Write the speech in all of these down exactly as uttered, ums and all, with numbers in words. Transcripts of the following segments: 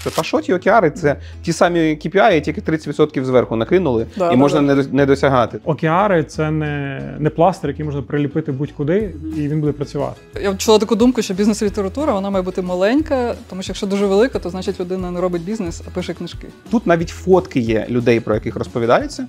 Та що ті океари? Це ті самі кей пі ай, тільки тридцять відсотків зверху накинули, да, і да, можна да. Не, не досягати. Океари – це не, не пластир, який можна приліпити будь-куди, і він буде працювати. Я чула таку думку, що бізнес-література, вона має бути маленька, тому що якщо дуже велика, то значить людина не робить бізнес, а пише книжки. Тут навіть фотки є людей, про яких розповідається.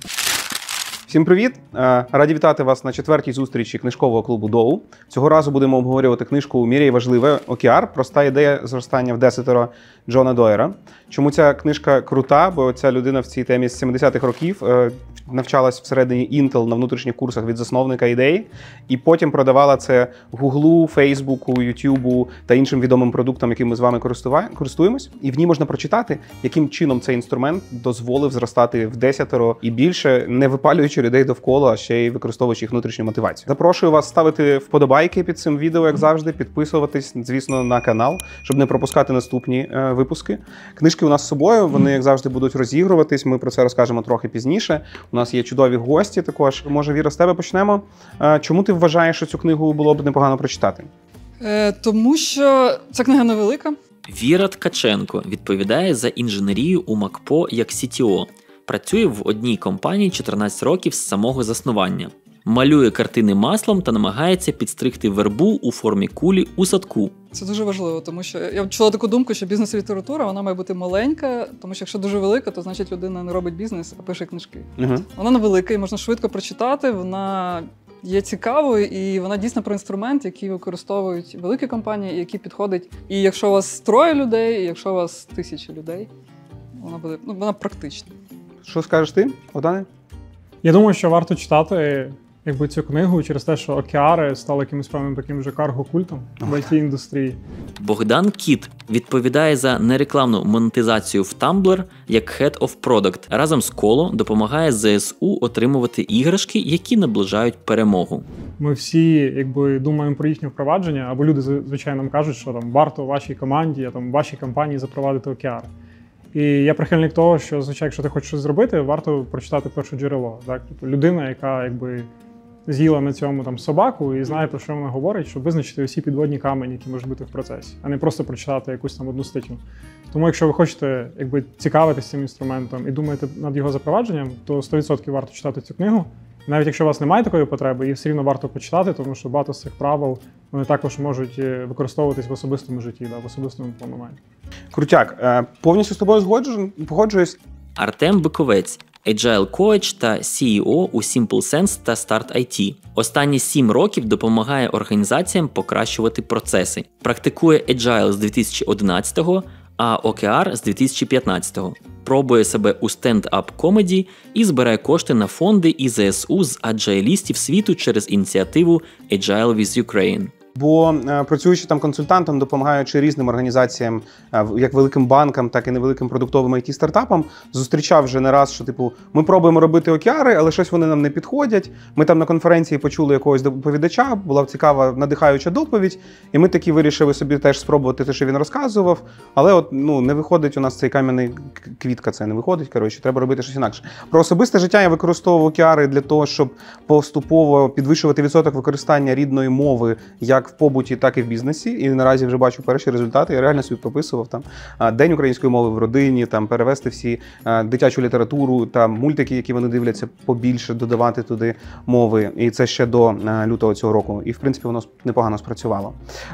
Всім привіт! Раді вітати вас на четвертій зустрічі книжкового клубу Доу. Цього разу будемо обговорювати книжку «Міряй важливе. Океар. Проста ідея зростання в десятеро» Джона Дойера. Чому ця книжка крута? Бо ця людина в цій темі з сімдесятих років навчалась всередині Intel на внутрішніх курсах від засновника ідеї, і потім продавала це Гуглу, Фейсбуку, Ютубу та іншим відомим продуктам, яким ми з вами користуємось. І в ній можна прочитати, яким чином цей інструмент дозволив зростати в десятеро і більше, не випалюючи людей довкола, а ще й використовуючи їх внутрішню мотивацію. Запрошую вас ставити вподобайки під цим відео, як завжди, підписуватись, звісно, на канал, щоб не пропускати наступні е, випуски. Книжки у нас з собою, вони, як завжди, будуть розігруватись, ми про це розкажемо трохи пізніше. У нас є чудові гості також. Може, Віра, з тебе почнемо. Чому ти вважаєш, що цю книгу було б непогано прочитати? Е, тому що ця книга невелика. Віра Ткаченко відповідає за інженерію у МакПо як сі ті о. Працює в одній компанії чотирнадцять років з самого заснування. Малює картини маслом та намагається підстригти вербу у формі кулі у садку. Це дуже важливо, тому що я чула таку думку, що бізнес-література, вона має бути маленька, тому що якщо дуже велика, то значить людина не робить бізнес, а пише книжки. Угу. Вона невелика і можна швидко прочитати, вона є цікавою і вона дійсно про інструмент, який використовують великі компанії, який підходить. І якщо у вас троє людей, і якщо у вас тисячі людей, вона буде, ну, вона практична. Що скажеш ти, Богдане? Я думаю, що варто читати якби цю книгу через те, що океари стали якимось певним таким вже карго-культом в ай ті-індустрії. Богдан Кіт відповідає за нерекламну монетизацію в Tumblr як Head of Product. Разом з Коло допомагає зе ес у отримувати іграшки, які наближають перемогу. Ми всі якби думаємо про їхнє впровадження, або люди, звичайно, нам кажуть, що там варто вашій команді, там вашій компанії запровадити океари. І я прихильник того, що, звичайно, якщо ти хочеш щось зробити, варто прочитати перше джерело. Так? Тобто людина, яка якби з'їла на цьому там собаку і знає, про що вона говорить, щоб визначити усі підводні камені, які можуть бути в процесі, а не просто прочитати якусь там одну статтю. Тому якщо ви хочете якби цікавитися цим інструментом і думаєте над його запровадженням, то сто відсотків варто читати цю книгу. Навіть якщо у вас немає такої потреби, її все рівно варто почитати, тому що багато з цих правил вони також можуть використовуватись в особистому житті, да, в особистому плануванні. Крутяк, повністю з тобою погоджуюсь. Артем Биковець, Agile Coach та сі і о у SimpleSense та Start ай ті. Останні сім років допомагає організаціям покращувати процеси. Практикує Agile з дві тисячі одинадцятого, а о ке ар з дві тисячі п'ятнадцятого. Пробує себе у стенд-ап-комеді і збирає кошти на фонди і зе ес у з аджайлістів світу через ініціативу Agile with Ukraine. Бо працюючи там консультантом, допомагаючи різним організаціям, як великим банкам, так і невеликим продуктовим ай ті-стартапам, зустрічав вже не раз, що типу ми пробуємо робити океари, але щось вони нам не підходять. Ми там на конференції почули якогось доповідача, була цікава, надихаюча доповідь, і ми таки вирішили собі теж спробувати те, що він розказував, але от ну не виходить у нас цей кам'яний квітка, це не виходить, коротше, треба робити щось інакше. Про особисте життя я використовував океари для того, щоб поступово підвищувати відсоток використання рідної мови, як в побуті, так і в бізнесі, і наразі вже бачу перші результати. Я реально собі прописував там День української мови в родині, там перевести всі дитячу літературу, там мультики, які вони дивляться, побільше додавати туди мови. І це ще до лютого цього року. І в принципі воно непогано спрацювало.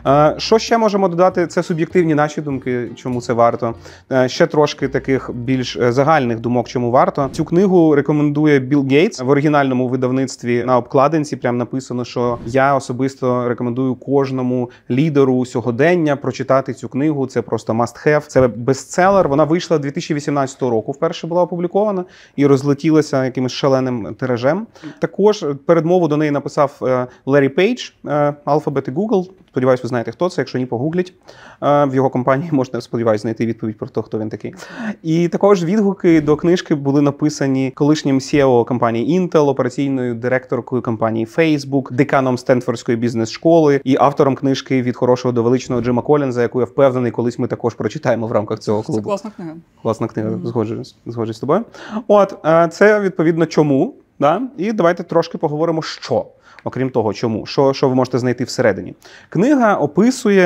Що ще можемо додати? Це суб'єктивні наші думки, чому це варто. Ще трошки таких більш загальних думок, чому варто. Цю книгу рекомендує Білл Гейтс в оригінальному видавництві. На обкладинці прям написано, що я особисто рекомендую кожному лідеру сьогодення прочитати цю книгу. Це просто must have. Це бестселер. Вона вийшла дві тисячі вісімнадцятого року, вперше була опублікована і розлетілася якимось шаленим тиражем. Також передмову до неї написав Ларі Пейдж, Alphabet і Google. Сподіваюсь, ви знаєте, хто це. Якщо ні, погугліть. В його компанії можна, сподіваюсь, знайти відповідь про те, хто він такий. І також відгуки до книжки були написані колишнім сі і о компанії Intel, операційною директоркою компанії Facebook, деканом Стенфордської бізнес-школи і автором книжки «Від хорошого до величного» Джима Коллінза, яку я впевнений, колись ми також прочитаємо в рамках цього клубу. Це класна книга. Класна книга, mm-hmm. згоджуюсь, згоджуюсь з тобою. От, це відповідно чому, да? І давайте трошки поговоримо, що. Окрім того, чому, що, що ви можете знайти всередині. Книга описує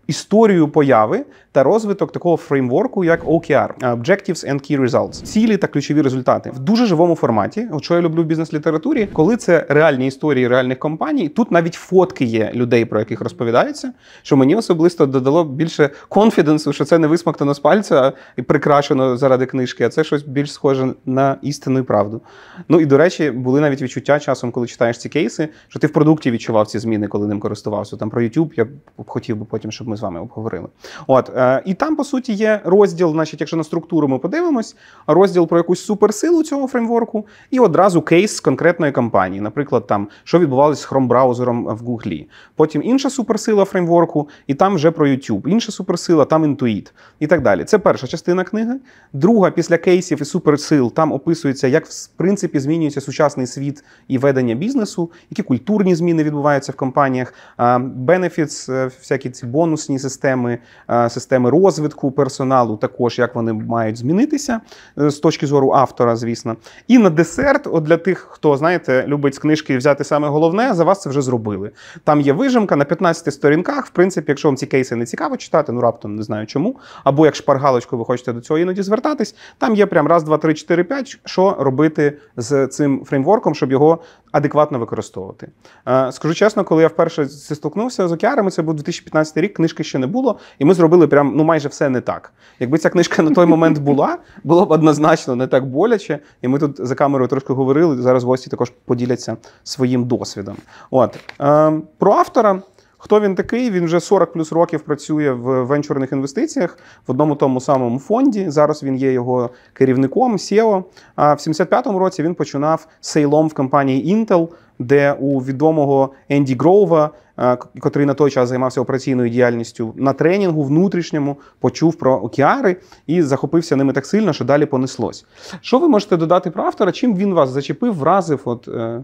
історію появи та розвиток такого фреймворку, як о ке ар – Objectives and Key Results. Цілі та ключові результати. В дуже живому форматі, от що я люблю в бізнес-літературі, коли це реальні історії реальних компаній, тут навіть фотки є людей, про яких розповідається, що мені особисто додало більше конфіденсу, що це не висмоктано з пальця і прикрашено заради книжки, а це щось більш схоже на істину і правду. Ну і, до речі, були навіть відчуття часом, коли читаєш ці кейси, що ти в продукті відчував ці зміни, коли ним користувався. Там про YouTube я б хотів би потім, щоб ми з вами обговорили. От, е, і там, по суті, є розділ, значить, якщо на структуру ми подивимось, розділ про якусь суперсилу цього фреймворку і одразу кейс з конкретної компанії. Наприклад, там, що відбувалося з Chrome-браузером в Гуглі. Потім інша суперсила фреймворку, і там вже про YouTube. Інша суперсила, там Intuit і так далі. Це перша частина книги. Друга, після кейсів і суперсил, там описується, як, в принципі, змінюється сучасний світ і ведення бізнесу, які культурні зміни відбуваються в компаніях, benefits, всякі ці бонусні системи, системи розвитку персоналу, також як вони мають змінитися з точки зору автора, звісно. І на десерт, от для тих, хто, знаєте, любить з книжки взяти саме головне, за вас це вже зробили. Там є вижимка на п'ятнадцяти сторінках, в принципі, якщо вам ці кейси не цікаво читати, ну раптом не знаю чому, або як шпаргалочку ви хочете до цього іноді звертатись, там є прям раз, два, три, чотири, п'ять, що робити з цим фреймворком, щоб його адекватно використовувати. Скажу чесно, коли я вперше стикнувся з о ке арами, це був дві тисячі п'ятнадцятий рік, книжки ще не було, і ми зробили прям, ну, майже все не так. Якби ця книжка на той момент була, було б однозначно не так боляче, і ми тут за камерою трошки говорили, зараз гості також поділяться своїм досвідом. От. Про автора. Хто він такий? Він вже сорок плюс років працює в венчурних інвестиціях в одному тому самому фонді. Зараз він є його керівником, сі і о. А в сімдесят п'ятому році він починав сейлом в компанії Intel, де у відомого Енді Гроува, котрий на той час займався операційною діяльністю, на тренінгу внутрішньому почув про о ке ари і захопився ними так сильно, що далі понеслось. Що ви можете додати про автора? Чим він вас зачепив, вразив? От, е...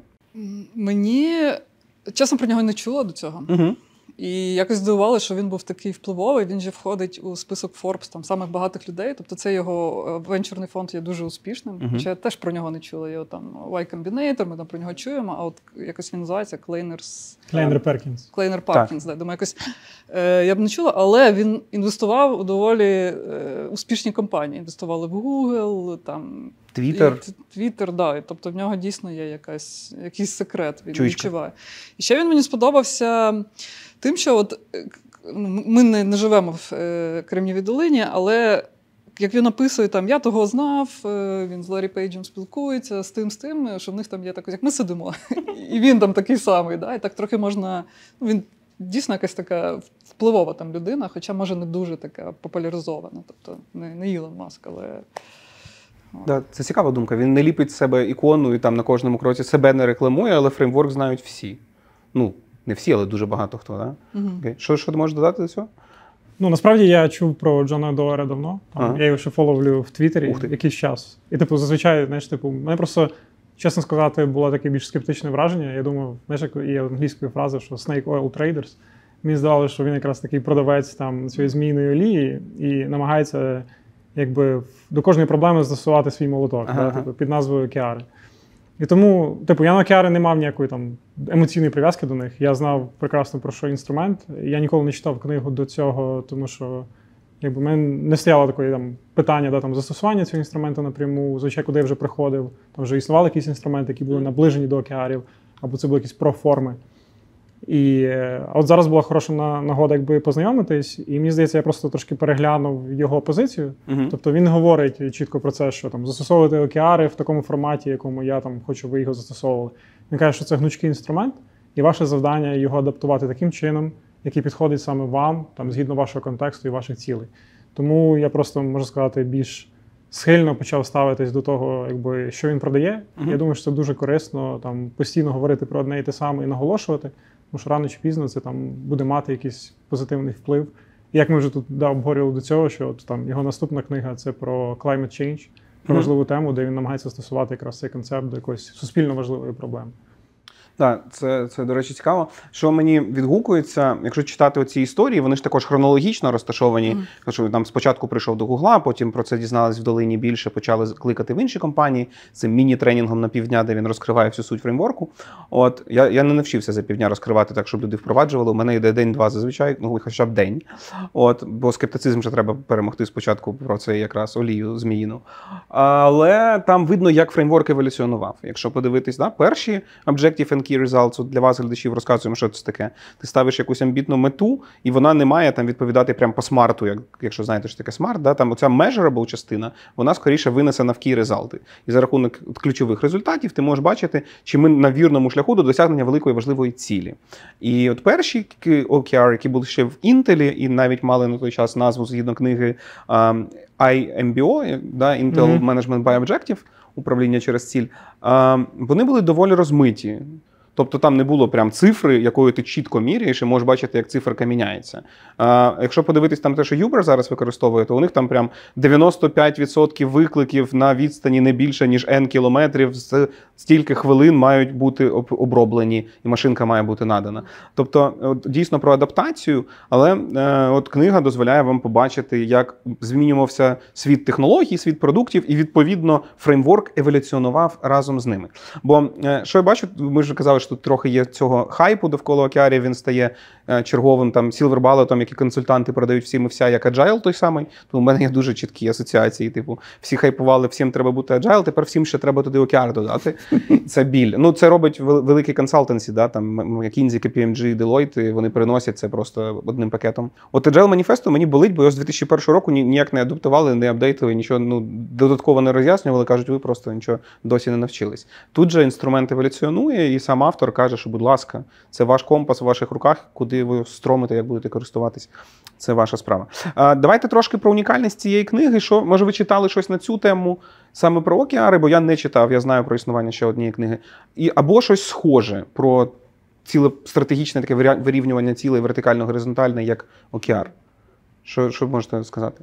Мені, чесно, про нього не чула до цього. Угу. І якось здивувало, що він був такий впливовий, він же входить у список Forbes там, самих багатих людей, тобто це його венчурний фонд є дуже успішним, uh-huh. хоча я теж про нього не чула, його там Y Combinator, ми там про нього чуємо, а от якось він називається Клейнерс... Клейнер Перкінс. Клейнер Перкінс, да, думаю, якось е, я б не чула, але він інвестував у доволі е, успішні компанії, інвестували в Google, там... Твіттер. Твіттер, да. Тобто в нього дійсно є якась, якийсь секрет, він Чуйчка. відчуває. І ще він мені сподобався тим, що от, ми не, не живемо в е, Кремнієвій долині, але як він описує, там, я того знав, е, він з Ларі Пейджем спілкується, з тим, з тим, що в них там є так, як ми сидимо. І він там такий самий. Да? І так трохи можна... Він дійсно якась така впливова там людина, хоча, може, не дуже така популяризована. Тобто не, не Ілон Маск, але... Да, це цікава думка. Він не ліпить з себе ікону і там на кожному кроці себе не рекламує, але фреймворк знають всі. Ну, не всі, але дуже багато хто. Да? Угу. Окей. Що, що ти можеш додати до цього? Ну, насправді я чув про Джона Доера давно. Там, ага. Я його ще фоловлю в Твіттері якийсь час. І, типу, зазвичай, знаєш, типу, мене просто, чесно сказати, було таке більш скептичне враження. Я думав, знаєш, як є англійською фраза, що Snake Oil Traders. Мені здавалося, що він якраз такий продавець там цієї змійної олії і намагається якби до кожної проблеми застосувати свій молоток, ага. да, типу, під назвою о ке ари. І тому, типу, я на о ке ари не мав ніякої там емоційної прив'язки до них. Я знав прекрасно, про що інструмент. Я ніколи не читав книгу до цього, тому що якби, в мене не стояло такої там питання да, там, застосування цього інструменту напряму. Звичайно, куди я вже приходив, там вже існували якісь інструменти, які були наближені до о ке арів, або це були якісь проформи. І а от зараз була хороша нагода якби познайомитись, і мені здається, я просто трошки переглянув його позицію. Uh-huh. Тобто він говорить чітко про це, що там застосовувати о ке ари в такому форматі, якому я там хочу, ви його застосовували. Він каже, що це гнучкий інструмент, і ваше завдання його адаптувати таким чином, який підходить саме вам, там згідно вашого контексту і ваших цілей. Тому я просто, можу сказати, більш схильно почав ставитись до того, якби, що він продає. Uh-huh. Я думаю, що це дуже корисно там постійно говорити про одне і те саме і наголошувати. Тому що рано чи пізно це там буде мати якийсь позитивний вплив. І як ми вже тут да, обговорювали до цього, що от, там, його наступна книга – це про climate change, про mm-hmm. важливу тему, де він намагається стосувати якраз цей концепт до якоїсь суспільно важливої проблеми. Так, це, це, до речі, цікаво. Що мені відгукується, якщо читати оці історії, вони ж також хронологічно розташовані. Mm. Що там спочатку прийшов до Гугла, потім про це дізнались в долині більше, почали кликати в інші компанії з цим міні-тренінгом на півдня, де він розкриває всю суть фреймворку. От, я, я не навчився за півдня розкривати так, щоб люди впроваджували. У мене йде день-два зазвичай, ну, хоча б день. От, бо скептицизм вже треба перемогти спочатку про це якраз олію зміїну. Але там видно, як фреймворк еволюціонував. Якщо подивитись, да, перші Objective and Key Results, от для вас, глядачів, розказуємо, що це таке. Ти ставиш якусь амбітну мету, і вона не має там відповідати прямо по смарту, як, якщо знаєте, що таке смарт, да, там оця measurable частина, вона скоріше винесена в key result. І за рахунок ключових результатів ти можеш бачити, чи ми на вірному шляху до досягнення великої важливої цілі. І от перші о ке ар, які були ще в Intel, і навіть мали на той час назву згідно книги um, ай ем бі о, да, Intel mm-hmm. Management by Objective, управління через ціль, um, вони були доволі розмиті. Тобто там не було прям цифри, якою ти чітко міряєш і можеш бачити, як циферка міняється. А якщо подивитись там те, що Uber зараз використовує, то у них там прям дев'яносто п'ять відсотків викликів на відстані не більше, ніж N кілометрів, з стільки хвилин мають бути оброблені, і машинка має бути надана. Тобто от, дійсно про адаптацію, але е, от книга дозволяє вам побачити, як змінювався світ технологій, світ продуктів, і відповідно фреймворк еволюціонував разом з ними. Бо е, що я бачу, ми ж казали, що тут трохи є цього хайпу довкола о ке ар, він стає черговим там Silver Bullet, які консультанти продають всім і вся, як Agile той самий. То у мене є дуже чіткі асоціації, типу, всі хайпували, всім треба бути Agile, тепер всім ще треба туди о ке ар додати. Це біль. Ну, це робить великі консалтенсі, да, там McKinsey, кей пі ем джі, Deloitte, вони приносять це просто одним пакетом. От Agile Manifesto мені болить, бо його з дві тисячі першого року ніяк не адаптували, не апдейтили, нічого, ну, додатково не роз'яснювали, кажуть, ви просто нічого досі не навчились. Тут же інструмент еволюціонує, і сам автор каже, що, будь ласка, це ваш компас у ваших руках, куди ви стромите, як будете користуватись. Це ваша справа. А, давайте трошки про унікальність цієї книги. Що, може, ви читали щось на цю тему саме про о ке ар, бо я не читав, я знаю про існування ще однієї книги. І, або щось схоже про ціле стратегічне таке вирівнювання цілей вертикально-горизонтальне, як о ке ар. Що, що можете сказати?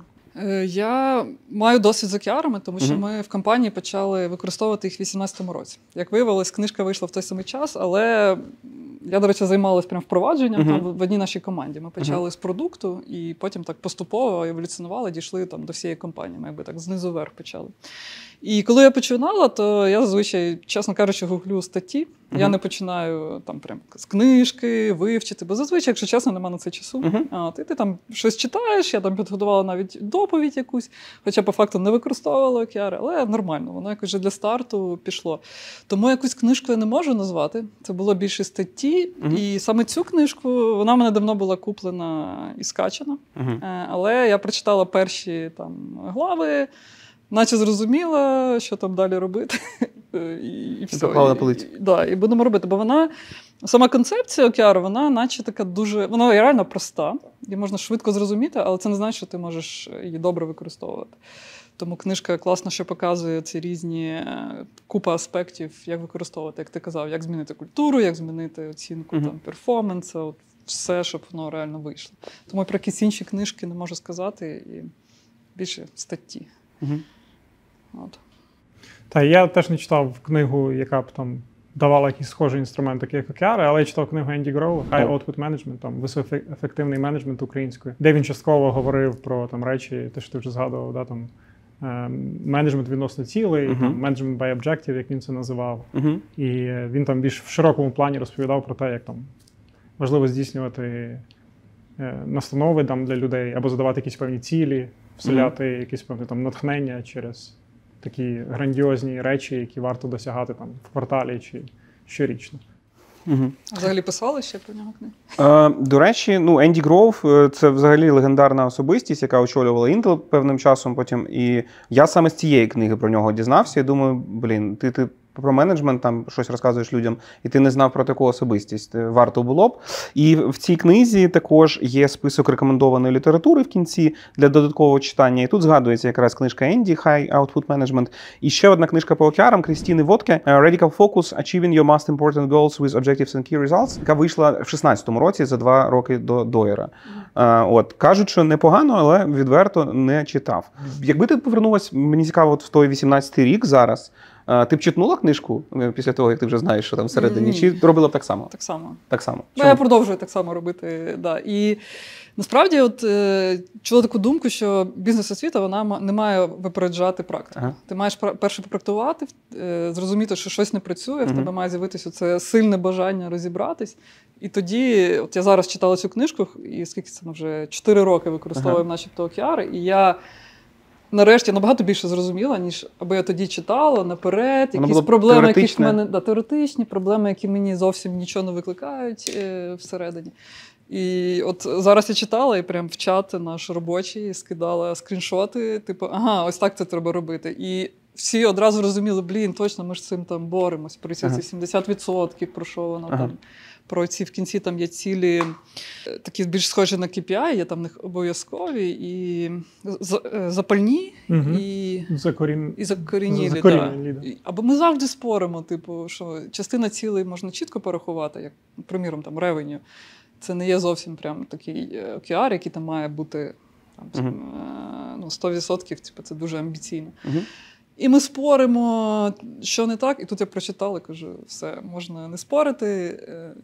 Я маю досвід з о ке арами, тому що uh-huh. ми в компанії почали використовувати їх в вісімнадцятому році. Як виявилось, книжка вийшла в той самий час, але я, до речі, займалася прямо впровадженням uh-huh. там, в одній нашій команді. Ми почали uh-huh. з продукту і потім так поступово еволюціонували, дійшли там до всієї компанії. Ми якби так знизу вверх почали. І коли я починала, то я зазвичай, чесно кажучи, гуглю статті. Uh-huh. Я не починаю там прям з книжки вивчити, бо зазвичай, якщо чесно, немає на це часу. Uh-huh. А, ти, ти там щось читаєш, я там підготувала навіть доповідь якусь, хоча по факту не використовувала о ке ар, але нормально, воно якось вже для старту пішло. Тому якусь книжку я не можу назвати, це було більше статті, uh-huh. і саме цю книжку, вона в мене давно була куплена і скачана, uh-huh. але я прочитала перші там глави, наче зрозуміла, що там далі робити. І, і все. І, і, да, і будемо робити. Бо вона, сама концепція о ке ар, вона наче така дуже, вона реально проста. Її можна швидко зрозуміти, але це не значить, що ти можеш її добре використовувати. Тому книжка класно, що показує ці різні купа аспектів, як використовувати, як ти казав, як змінити культуру, як змінити оцінку mm-hmm. там, перформансу, от все, щоб воно реально вийшло. Тому про якісь інші книжки не можу сказати, і більше статті. Mm-hmm. От. Та я теж не читав книгу, яка б там давала якісь схожі інструменти, як о ке ар, але я читав книгу Енді Гроу «High Output Management», там високоефективний менеджмент українською, де він частково говорив про там речі, те, що ти вже згадував, да, там менеджмент відносно цілей, uh-huh. там менеджмент by objective, як він це називав. Uh-huh. І він там більш в широкому плані розповідав про те, як там важливо здійснювати настанови там для людей або задавати якісь певні цілі, вселяти mm-hmm. якісь певне там натхнення через такі грандіозні речі, які варто досягати там в кварталі чи щорічно. Угу. А взагалі писали ще про нього книги? Е, до речі, ну, Енді Гроув – це взагалі легендарна особистість, яка очолювала Intel певним часом потім. І я саме з цієї книги про нього дізнався. І думаю, блін, ти, ти про менеджмент там щось розказуєш людям, і ти не знав про таку особистість. Варто було б. І в цій книзі також є список рекомендованої літератури в кінці для додаткового читання. І тут згадується якраз книжка Енді «High Output Management». І ще одна книжка по о ке ар Крістіни Вотке «Radical Focus. Achieving Your Most Important Goals with Objectives and Key Results», яка вийшла в шістнадцятому році, за два роки до Дойера. Mm-hmm. От. Кажуть, що непогано, але відверто не читав. Якби ти повернулась, мені цікаво, от в той вісімнадцятий рік зараз, А, ти б читнула книжку після того, як ти вже знаєш, що там всередині? Ні. Чи робила б так само? Так само. Так само. Ну, я продовжую так само робити. Да. І насправді, от е, чула таку думку, що бізнес-освіта вона не має випереджати практику. Ага. Ти маєш перше попрактикувати, е, зрозуміти, що щось не працює, в угу. тебе має з'явитися це сильне бажання розібратись. І тоді, от я зараз читала цю книжку, і скільки це вже чотири роки використовуємо ага. начебто океари, і я нарешті набагато більше зрозуміла, ніж аби я тоді читала наперед, Воно якісь проблеми, які в мене да, теоретичні, проблеми, які мені зовсім нічого не викликають е, всередині. І от зараз я читала і прям в чат наш робочий скидала скріншоти, типу, ага, ось так це треба робити. І всі одразу розуміли, блін, точно, ми ж з цим там боремось, про ці ага. сімдесят відсотків, про що воно ага. там. Про ці в кінці там є цілі, такі більш схожі на кей пі ай, є там в них обов'язкові і запальні, угу. і, Закорін... і закорінілі. Закорінілі, да. Да. Або ми завжди споримо, типу, що частина цілей можна чітко порахувати, як, приміром, там, ревеню. Це не є зовсім прям такий океар, який там має бути там, угу. ну, сто відсотків, типу, це дуже амбіційно. Угу. І ми споримо, що не так, і тут я прочитала, кажу, все, можна не спорити,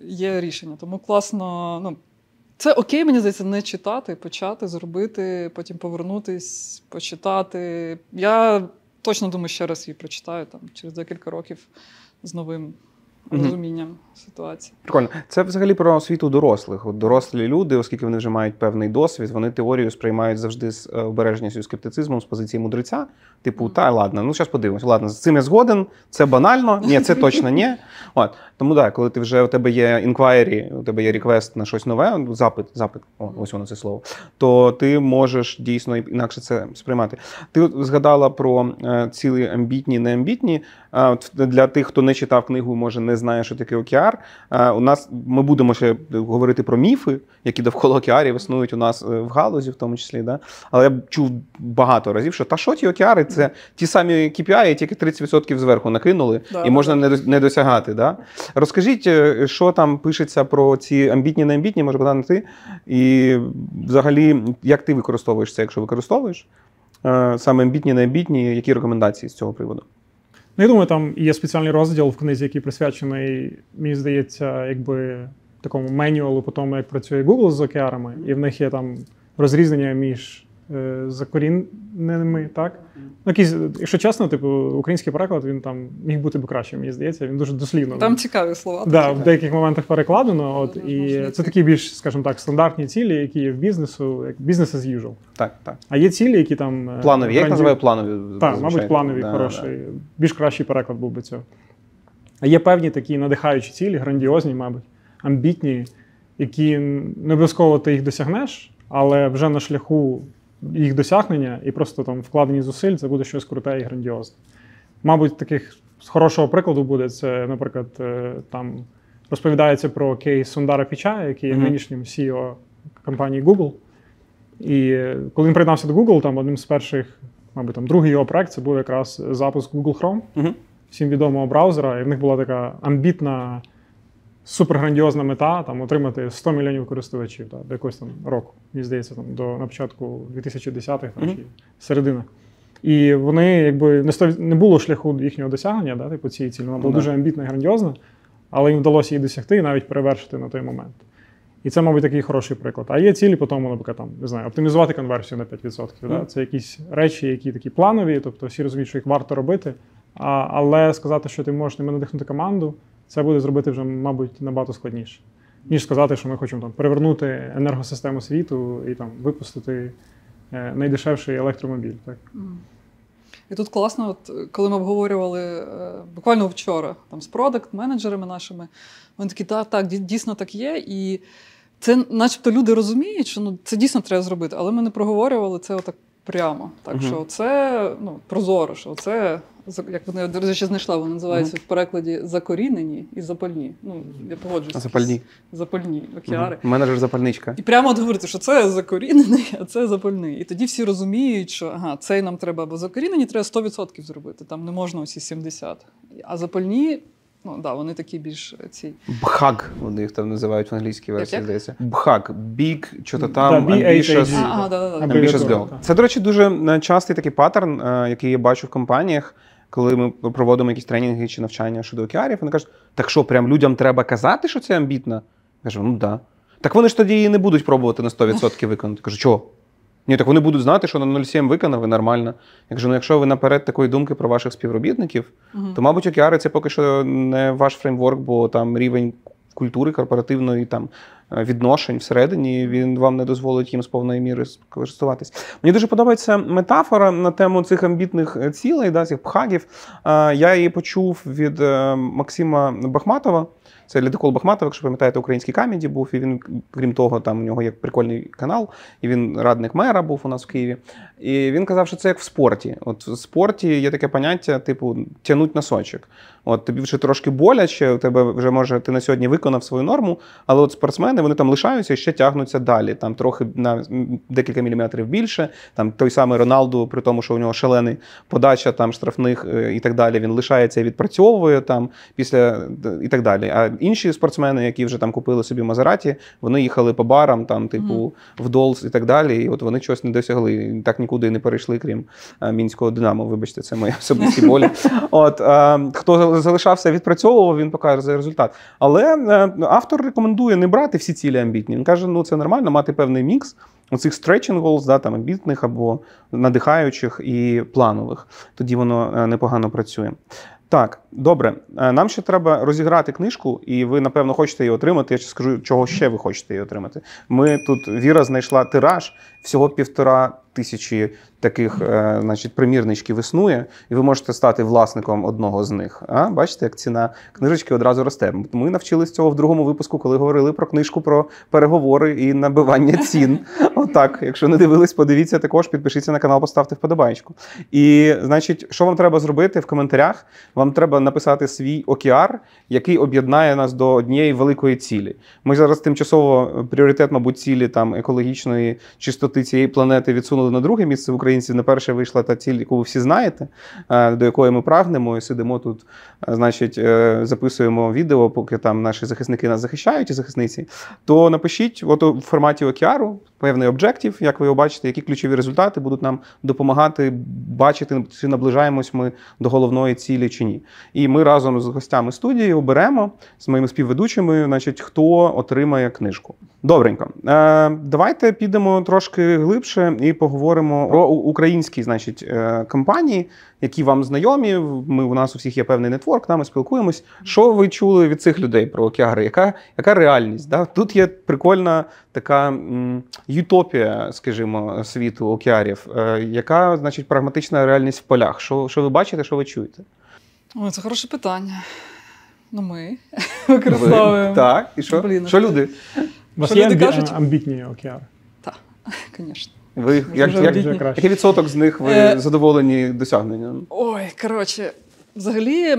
є рішення. Тому класно, ну, це окей, мені здається, не читати, почати, зробити, потім повернутись, почитати. Я точно думаю, ще раз її прочитаю там, через декілька років з новим розумінням mm-hmm. ситуації. Прикольно. Це взагалі про освіту дорослих. От дорослі люди, оскільки вони вже мають певний досвід, вони теорію сприймають завжди з обережністю, скептицизмом, з позиції мудреця. Типу, mm-hmm. та, ладно, ну, зараз подивимось. Ладно, з цим я згоден, це банально, ні, це точно ні. От. Тому, так, да, коли ти вже, у тебе є inquiry, у тебе є request на щось нове, запит, запит, о, ось воно це слово, то ти можеш дійсно інакше це сприймати. Ти от згадала про е, цілі амбітні, неамбітні. Е, для тих, хто не читав книгу, може не знає, що таке океар. Е, у нас, ми будемо ще говорити про міфи, які довкола океарів існують у нас в галузі, в тому числі. Да? Але я чув багато разів, що та що ті океари, це ті самі кей пі ай, тільки тридцять відсотків зверху накинули, да, і можна да. не досягати. Да? Розкажіть, що там пишеться про ці амбітні, неамбітні, може, Богдан, ти? І взагалі, як ти використовуєш це, якщо використовуєш? Саме амбітні, неамбітні, які рекомендації з цього приводу? Ну, я думаю, там є спеціальний розділ в книзі, який присвячений, мені здається, якби такому менюалу по тому, як працює Google з океарами, і в них є там розрізнення між е, закоріненими, так? Ну, якісь, якщо чесно, типу, український переклад, він там міг бути б кращим, мені здається, він дуже дослівно. Там цікаві слова. Так, да, в деяких моментах перекладено, от, і це такі більш, скажімо так, стандартні цілі, які є в бізнесу, як business as usual. Так, так. А є цілі, які там... Планові, я їх називаю планові. Так, мабуть, планові, да, хороший, да. Більш кращий переклад був би цього. А є певні такі надихаючі цілі, грандіозні, мабуть, амбітні, які не обов'язково ти їх досягнеш, але вже на шляху їх досягнення і просто там вкладені зусиль, це буде щось круте і грандіозне. Мабуть, таких з хорошого прикладу буде, це, наприклад, там розповідається про кейс Сундара Пічая, який є mm-hmm. нинішнім сі і о компанії Google. І коли він приєднався до Google, там одним з перших, мабуть, там другий його проект, це був якраз запуск Google Chrome, mm-hmm. всім відомого браузера, і в них була така амбітна, суперграндіозна мета там отримати сто мільйонів користувачів, так, до якогось там року, мені здається, там до на початку дві тисячі десятих там, mm-hmm. чи середина. І вони, якби, не, сто, не було шляху їхнього досягнення, да, типу цієї цілі. Вона була mm-hmm. дуже амбітна і грандіозна, але їм вдалося її досягти і навіть перевершити на той момент. І це, мабуть, такий хороший приклад. А є цілі по тому, наприклад, там, не знаю, оптимізувати конверсію на п'ять відсотків. Mm-hmm. Да? Це якісь речі, які такі планові, тобто всі розуміють, що їх варто робити, а, але сказати, що ти можеш ними надихнути команду, це буде зробити вже, мабуть, набагато складніше, ніж сказати, що ми хочемо там перевернути енергосистему світу і там випустити е, найдешевший електромобіль. Так? І тут класно, от, коли ми обговорювали е, буквально вчора там, з продакт-менеджерами нашими, вони такі, так, так, дійсно так є, і це начебто люди розуміють, що ну, це дійсно треба зробити, але ми не проговорювали це отак прямо. Так uh-huh. що це ну, прозоро, що це, як вони, до речі, знайшла, вони називаються uh-huh. в перекладі закорінені і запальні. Ну, я погоджуюся. Запальні. Запальні океари. Uh-huh. Менеджер запальничка. І прямо от говорити, що це закорінений, а це запальний. І тоді всі розуміють, що ага, цей нам треба, бо закорінені треба сто відсотків зробити, там не можна оці сімдесят. А запальні, ну, да, вони такі більш ці... Бхаг, вони їх там називають в англійській версії, здається. Бхаг. Big, що-то там, да, ambitious, а, а, да, да, да. ambitious girl. Це, до речі, дуже частий такий паттерн, який я бачу в компаніях. коли ми проводимо якісь тренінги чи навчання щодо океарів, вони кажуть, так що, прям людям треба казати, що це амбітно? Я кажу, ну да. Так вони ж тоді її не будуть пробувати на сто відсотків виконати. Я кажу, чого? Ні, так вони будуть знати, що на нуль цілих сім виконав і нормально. Я кажу, ну якщо ви наперед такої думки про ваших співробітників, угу. то, мабуть, океари – це поки що не ваш фреймворк, бо там рівень культури корпоративної, там, відношень всередині, він вам не дозволить їм з повної міри користуватись. Мені дуже подобається метафора на тему цих амбітних цілей, да, цих пхагів. Я її почув від Максима Бахматова. Це Ледокол Бахматов, якщо пам'ятаєте, український камеді був, і він, крім того, там у нього є прикольний канал, і він радник мера був у нас в Києві. І він казав, що це як в спорті. От в спорті є таке поняття, типу, тягнуть носочок. От тобі вже трошки боляче, у тебе вже, може, ти на сьогодні виконав свою норму, але от спортсмени, вони там лишаються і ще тягнуться далі. Там трохи на декілька міліметрів більше. Там той самий Роналду, при тому, що у нього шалений подача там штрафних і так далі, він лишається і відпрацьовує там після і так далі. А інші спортсмени, які вже там купили собі Мазераті, вони їхали по барам, там, типу, mm. в Долс і так далі, і от вони чогось не досягли. Так нікуди не перейшли, крім а, мінського Динамо. Вибачте, це мої особисті болі. От, а, хто залишався, відпрацьовував, він показує результат. Але а, автор рекомендує не брати всі цілі амбітні. Він каже, ну це нормально мати певний мікс оцих stretching goals, да, там, амбітних або надихаючих і планових. Тоді воно непогано працює. Так, добре. Нам ще треба розіграти книжку, і ви, напевно, хочете її отримати. Я ще скажу, чого ще ви хочете її отримати. Ми тут, Віра знайшла тираж, всього півтора тисячі таких, значить, примірничків існує, і ви можете стати власником одного з них. А? Бачите, як ціна книжечки одразу росте. Ми навчились цього в другому випуску, коли говорили про книжку, про переговори і набивання цін. Отак, якщо не дивились, подивіться також, підпишіться на канал, поставте вподобайку. І, значить, що вам треба зробити в коментарях? Вам треба написати свій океар, який об'єднає нас до однієї великої цілі. Ми зараз тимчасово пріоритет, мабуть, цілі там екологічної чистоти цієї планети відсунули на друге місце. В українців на перше вийшла та ціль, яку ви всі знаєте, до якої ми прагнемо, і сидимо тут, значить, записуємо відео, поки там наші захисники нас захищають і захисниці. То напишіть от у форматі океару певний об'єктив, як ви його бачите, які ключові результати будуть нам допомагати бачити, чи наближаємось ми до головної цілі чи ні. І ми разом з гостями студії оберемо, з моїми співведучими, значить, хто отримає книжку. Добренько. Е, давайте підемо трошки глибше і поговоримо про українські, значить, компанії, які вам знайомі. Ми, у нас у всіх є певний нетворк, ми спілкуємось. Що ви чули від цих людей про океари? Яка, яка реальність? Да? Тут є прикольна така м, ютопія, скажімо, світу океарів. Е, яка, значить, прагматична реальність в полях? Що, що ви бачите, що ви чуєте? О, це хороше питання. Ну, ми використовуємо. Так, і що? Блін, що люди? У вас є амбі... кажуть? амбітні океари? Так, звісно. Ви, як, як, як, який відсоток з них ви е... задоволені досягненням? Ой, коротше, взагалі,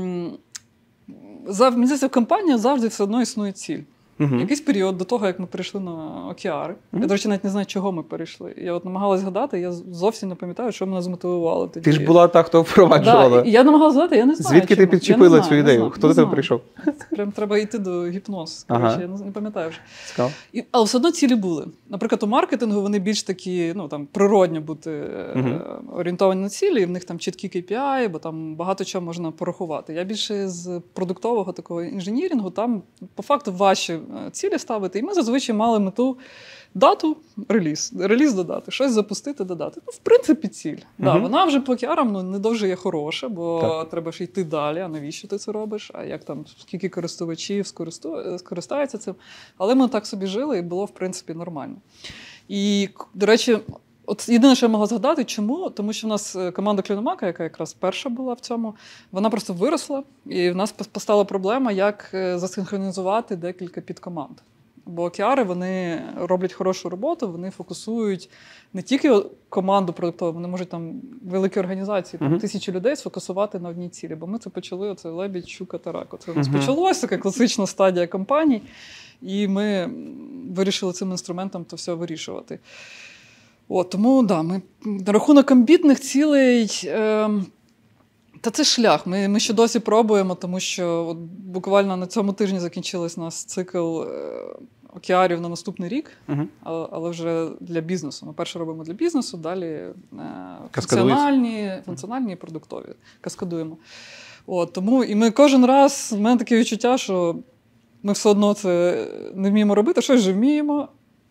за, мені здається, в компанії завжди все одно існує ціль. Угу. Якийсь період до того, як ми перейшли на океари. Угу. Я, до речі, навіть не знаю, чого ми перейшли. Я от намагалась згадати, я зовсім не пам'ятаю, що мене змотивувало тоді. Ти ж була та, хто впроваджувала. Да, я намагалась згадати, я не знаю. Звідки чому. ти підчепила цю ідею? Хто до тебе прийшов? Прям треба йти до гіпноз. Ага. Коротше, я не пам'ятаю вже. Цікаво. І, але все одно цілі були. Наприклад, у маркетингу вони більш такі, ну, там, природньо бути угу. орієнтовані на цілі, і в них там чіткі кей пі ай, бо там багато чого можна порахувати. Я більше з продуктового такого інженірінгу, там по факту ваші цілі ставити. І ми зазвичай мали мету дату, реліз, реліз додати, щось запустити, додати. Ну, в принципі, ціль. Uh-huh. Да, вона вже по океарам ну, не дуже є хороша, бо так. треба ж йти далі, а навіщо ти це робиш, а як там, скільки користувачів скористу... скористаються цим. Але ми так собі жили і було, в принципі, нормально. І, до речі, от єдине, що я могла згадати, чому? Тому що в нас команда Кліномака, яка якраз перша була в цьому, вона просто виросла, і в нас постала проблема, як засинхронізувати декілька підкоманд. Бо океари, вони роблять хорошу роботу, вони фокусують не тільки команду продуктову, вони можуть там великі організації, там, uh-huh. тисячі людей сфокусувати на одній цілі. Бо ми це почали, оце лебідь, щука та рак. Це у нас uh-huh. почалося, така класична стадія компаній, і ми вирішили цим інструментом то все вирішувати. От, тому, да, ми на рахунок амбітних цілей... Е- Та це шлях. Ми, ми ще досі пробуємо, тому що от буквально на цьому тижні закінчилась у нас цикл океарів на наступний рік, Угу. але, але вже для бізнесу. Ми перше робимо для бізнесу, далі е, Каскадується. функціональні, функціональні і продуктові. Каскадуємо. От, тому і ми кожен раз, в мене таке відчуття, що ми все одно це не вміємо робити, щось же вміємо.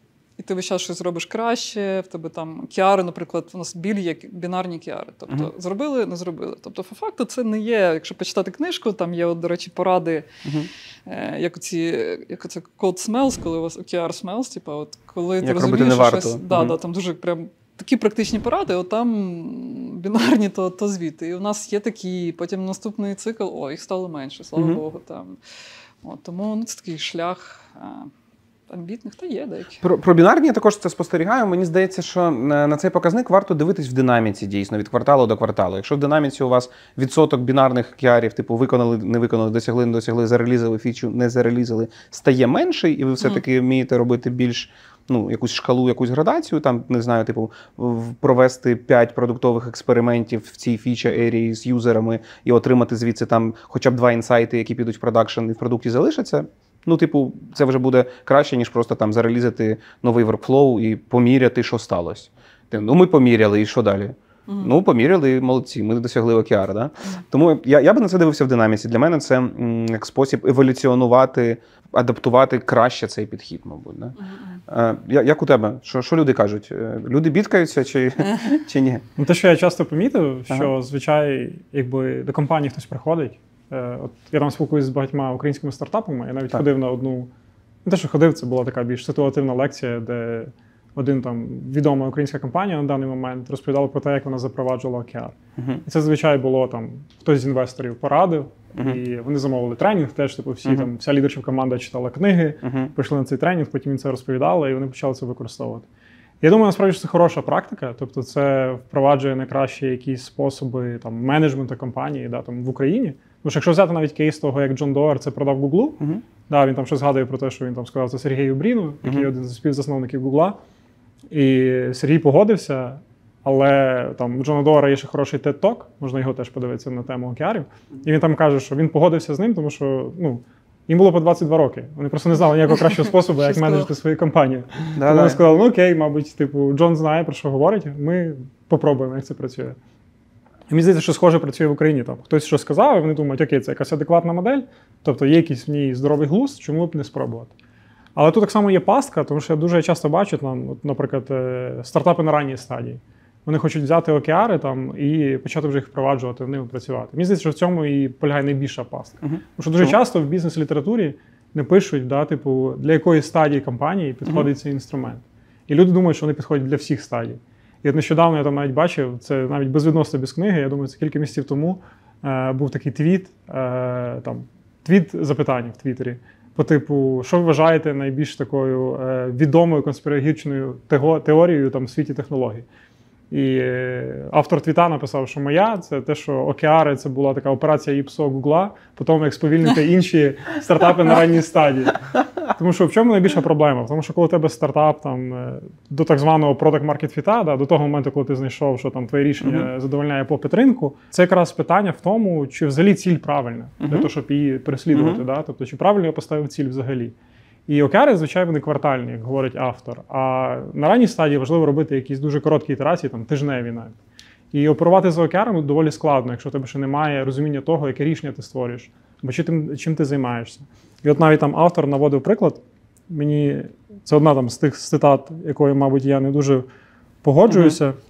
І ти весь час щось робиш краще, в тебе там кіари, наприклад, у нас біль є бінарні кіари. Тобто uh-huh. зробили, не зробили. Тобто, по факту, це не є, якщо почитати книжку, там є, от, до речі, поради, uh-huh. е, як оці, як оце code smells, коли у вас о кей ар smells, типу, от, коли як ти розумієш, що щось... Да, uh-huh. да, там дуже прям такі практичні поради, от там бінарні, то, то звідти. І у нас є такі, потім наступний цикл, о, їх стало менше, слава uh-huh. Богу. Там. От, тому ну, це такий шлях... амбітних, та є деякі. Про, про бінарні я також це спостерігаю. Мені здається, що на цей показник варто дивитись в динаміці, дійсно, від кварталу до кварталу. Якщо в динаміці у вас відсоток бінарних кіарів, типу виконали, не виконали, досягли, не досягли, зарелізали фічу, не зарелізали, стає менший, і ви все-таки вмієте робити більш, ну, якусь шкалу, якусь градацію, там, не знаю, типу, провести п'ять продуктових експериментів в цій фіча-ерії з юзерами і отримати звідси там хоча б два інсайти, які підуть в продакшн і в продукті залишаться. Ну, типу, це вже буде краще, ніж просто там зарелізати новий workflow і поміряти, що сталося. Ну, ми поміряли, і що далі? Mm-hmm. Ну, поміряли, молодці, ми досягли о кей ар, да? Mm-hmm. Тому я, я би на це дивився в динаміці. Для мене це м, як спосіб еволюціонувати, адаптувати краще цей підхід, мабуть. Да? Mm-hmm. Е, як у тебе? Що, що люди кажуть? Люди бідкаються чи, чи ні? Ну, те, що я часто помітив, що, ага. звичайно, якби до компанії хтось приходить. От я там спілкуюся з багатьма українськими стартапами, я навіть так. ходив на одну, не те, що ходив, це була така більш ситуативна лекція, де один там відома українська компанія на даний момент розповідала про те, як вона запроваджувала о кей ар. Uh-huh. І це, звичайно, було там, хтось з інвесторів порадив, uh-huh. і вони замовили тренінг, теж, типу, всі uh-huh. там, вся лідерська команда читала книги, uh-huh. прийшли на цей тренінг, потім він це розповідали, і вони почали це використовувати. Я думаю, насправді, що це хороша практика, тобто це впроваджує найкращі якісь способи там, менеджменту компанії да, там, в Україні. Тому що якщо взяти навіть кейс того, як Джон Доер це продав Гуглу, uh-huh. да, він там щось згадує про те, що він там сказав це Сергію Бріну, який uh-huh. один з співзасновників Гугла. І Сергій погодився, але там у Джона Доера є ще хороший TED-Talk, можна його теж подивитися на тему о кей ар. І він там каже, що він погодився з ним, тому що ну, їм було по двадцять два роки. Вони просто не знали ніякого кращого способу, як менеджити свою компанію. Тому вони сказали, ну окей, мабуть, типу, Джон знає, про що говорить, ми попробуємо, як це працює. І мені здається, що схоже працює в Україні. Там хтось щось сказав, і вони думають, окей, це якась адекватна модель, тобто є якийсь в ній здоровий глузд, чому б не спробувати. Але тут так само є пастка, тому що я дуже часто бачу, там, от, наприклад, стартапи на ранній стадії. Вони хочуть взяти о кей ар там, і почати вже їх впроваджувати, ними працювати. Мені здається, що в цьому і полягає найбільша пастка. Uh-huh. Тому що дуже часто в бізнес-літературі не пишуть, да, типу, для якої стадії компанії підходить uh-huh. цей інструмент. І люди думають, що вони підходять для всіх стадій. І от нещодавно я там навіть бачив, це навіть безвідносно без книги, я думаю, це кілька місяців тому е, був такий твіт, е, там, твіт запитання в Твіттері, по типу, що ви вважаєте найбільш такою е, відомою конспірологічною теорією там, в світі технологій. І е, автор твіта написав, що моя, це те, що о кей ар це була така операція ІПСО Гугла, по тому, як сповільнити інші стартапи на ранній стадії. Тому що в чому найбільша проблема? Тому що коли у тебе стартап там, до так званого product market fit, да, до того моменту, коли ти знайшов, що там твоє рішення uh-huh. задовольняє попит ринку, це якраз питання в тому, чи взагалі ціль правильна, uh-huh. для того, щоб її переслідувати. Uh-huh. Да? Тобто, чи правильно я поставив ціль взагалі. І о кей ар, звичайно, вони квартальні, як говорить автор. А на ранній стадії важливо робити якісь дуже короткі ітерації, там, тижневі навіть. І оперувати з о кей ар доволі складно, якщо в тебе ще немає розуміння того, яке рішення ти створюєш, або чим, чим ти займаєшся. І от навіть там автор наводив приклад, мені це одна там з тих цитат, якою, мабуть, я не дуже погоджуюся, uh-huh.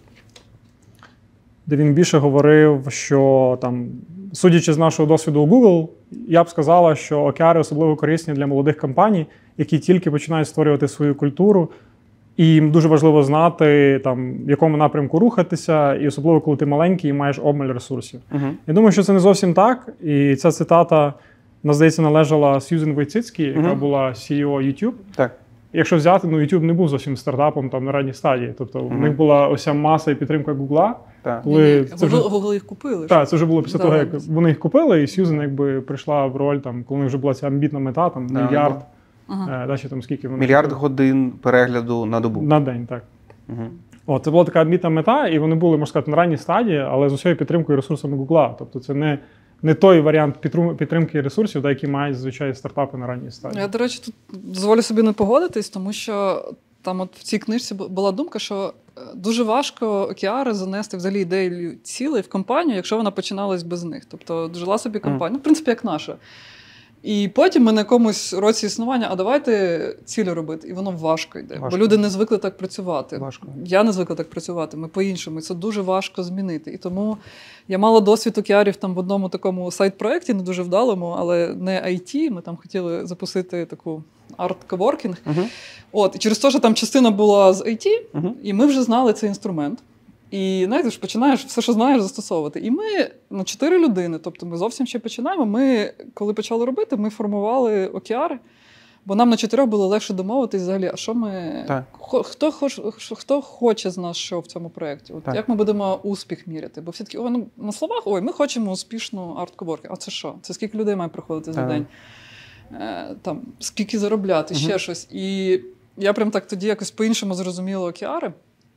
де він більше говорив, що там, судячи з нашого досвіду у Google, я б сказала, що о кей ар особливо корисні для молодих компаній, які тільки починають створювати свою культуру, і їм дуже важливо знати, там, в якому напрямку рухатися, і особливо, коли ти маленький і маєш обмаль ресурсів. Uh-huh. Я думаю, що це не зовсім так, і ця цитата, вона, здається, належала Сьюзен Войціцькій, яка uh-huh. була сі і о YouTube. Так. Якщо взяти, ну, YouTube не був зовсім стартапом там, на ранній стадії. Тобто uh-huh. в них була ося маса і підтримка Гугла. Коли це вже... Google їх купили. Так, це вже було після да, того, як вони їх купили, і Сьюзен якби прийшла в роль, там, коли вже була ця амбітна мета, там, да, мільярд. Uh-huh. Е, далі, там, скільки вони мільярд купили? Годин перегляду на добу. На день, так. Uh-huh. О, це була така амбітна мета, і вони були, можна сказати, на ранній стадії, але з усією підтримкою і ресурсами Гугла. Тобто це не не той варіант підтримки ресурсів, да, який мають зазвичай стартапи на ранній стадії. Я, до речі, тут дозволю собі не погодитись, тому що там от в цій книжці була думка, що дуже важко океари занести взагалі ідею цілей в компанію, якщо вона починалась без них. Тобто жила собі компанія, mm. в принципі, як наша. І потім ми на якомусь році існування, а давайте цілі робити. І воно важко йде. Важко. Бо люди не звикли так працювати. Важко. Я не звикла так працювати, ми по-іншому. І це дуже важко змінити. І тому я мала досвід океарів там в одному такому сайт-проєкті, не дуже вдалому, але не ай ті. Ми там хотіли запустити таку арт-коворкінг. Uh-huh. От, і через те, що там частина була з ай ті, uh-huh. і ми вже знали цей інструмент. І, знаєте, ж починаєш все, що знаєш, застосовувати. І ми на чотири людини, тобто ми зовсім ще починаємо, ми, коли почали робити, ми формували океари, бо нам на чотирьох було легше домовитись взагалі, а що ми... Так. Хто, хоч, хто хоче з нас що в цьому проєкті? От як ми будемо успіх міряти? Бо всі такі, ой, ну, на словах, ой, ми хочемо успішну арт-коворки. А це що? Це скільки людей має приходити за так. день? Е, там, скільки заробляти, угу. ще щось. І я прям так тоді якось по-іншому зрозуміла океари,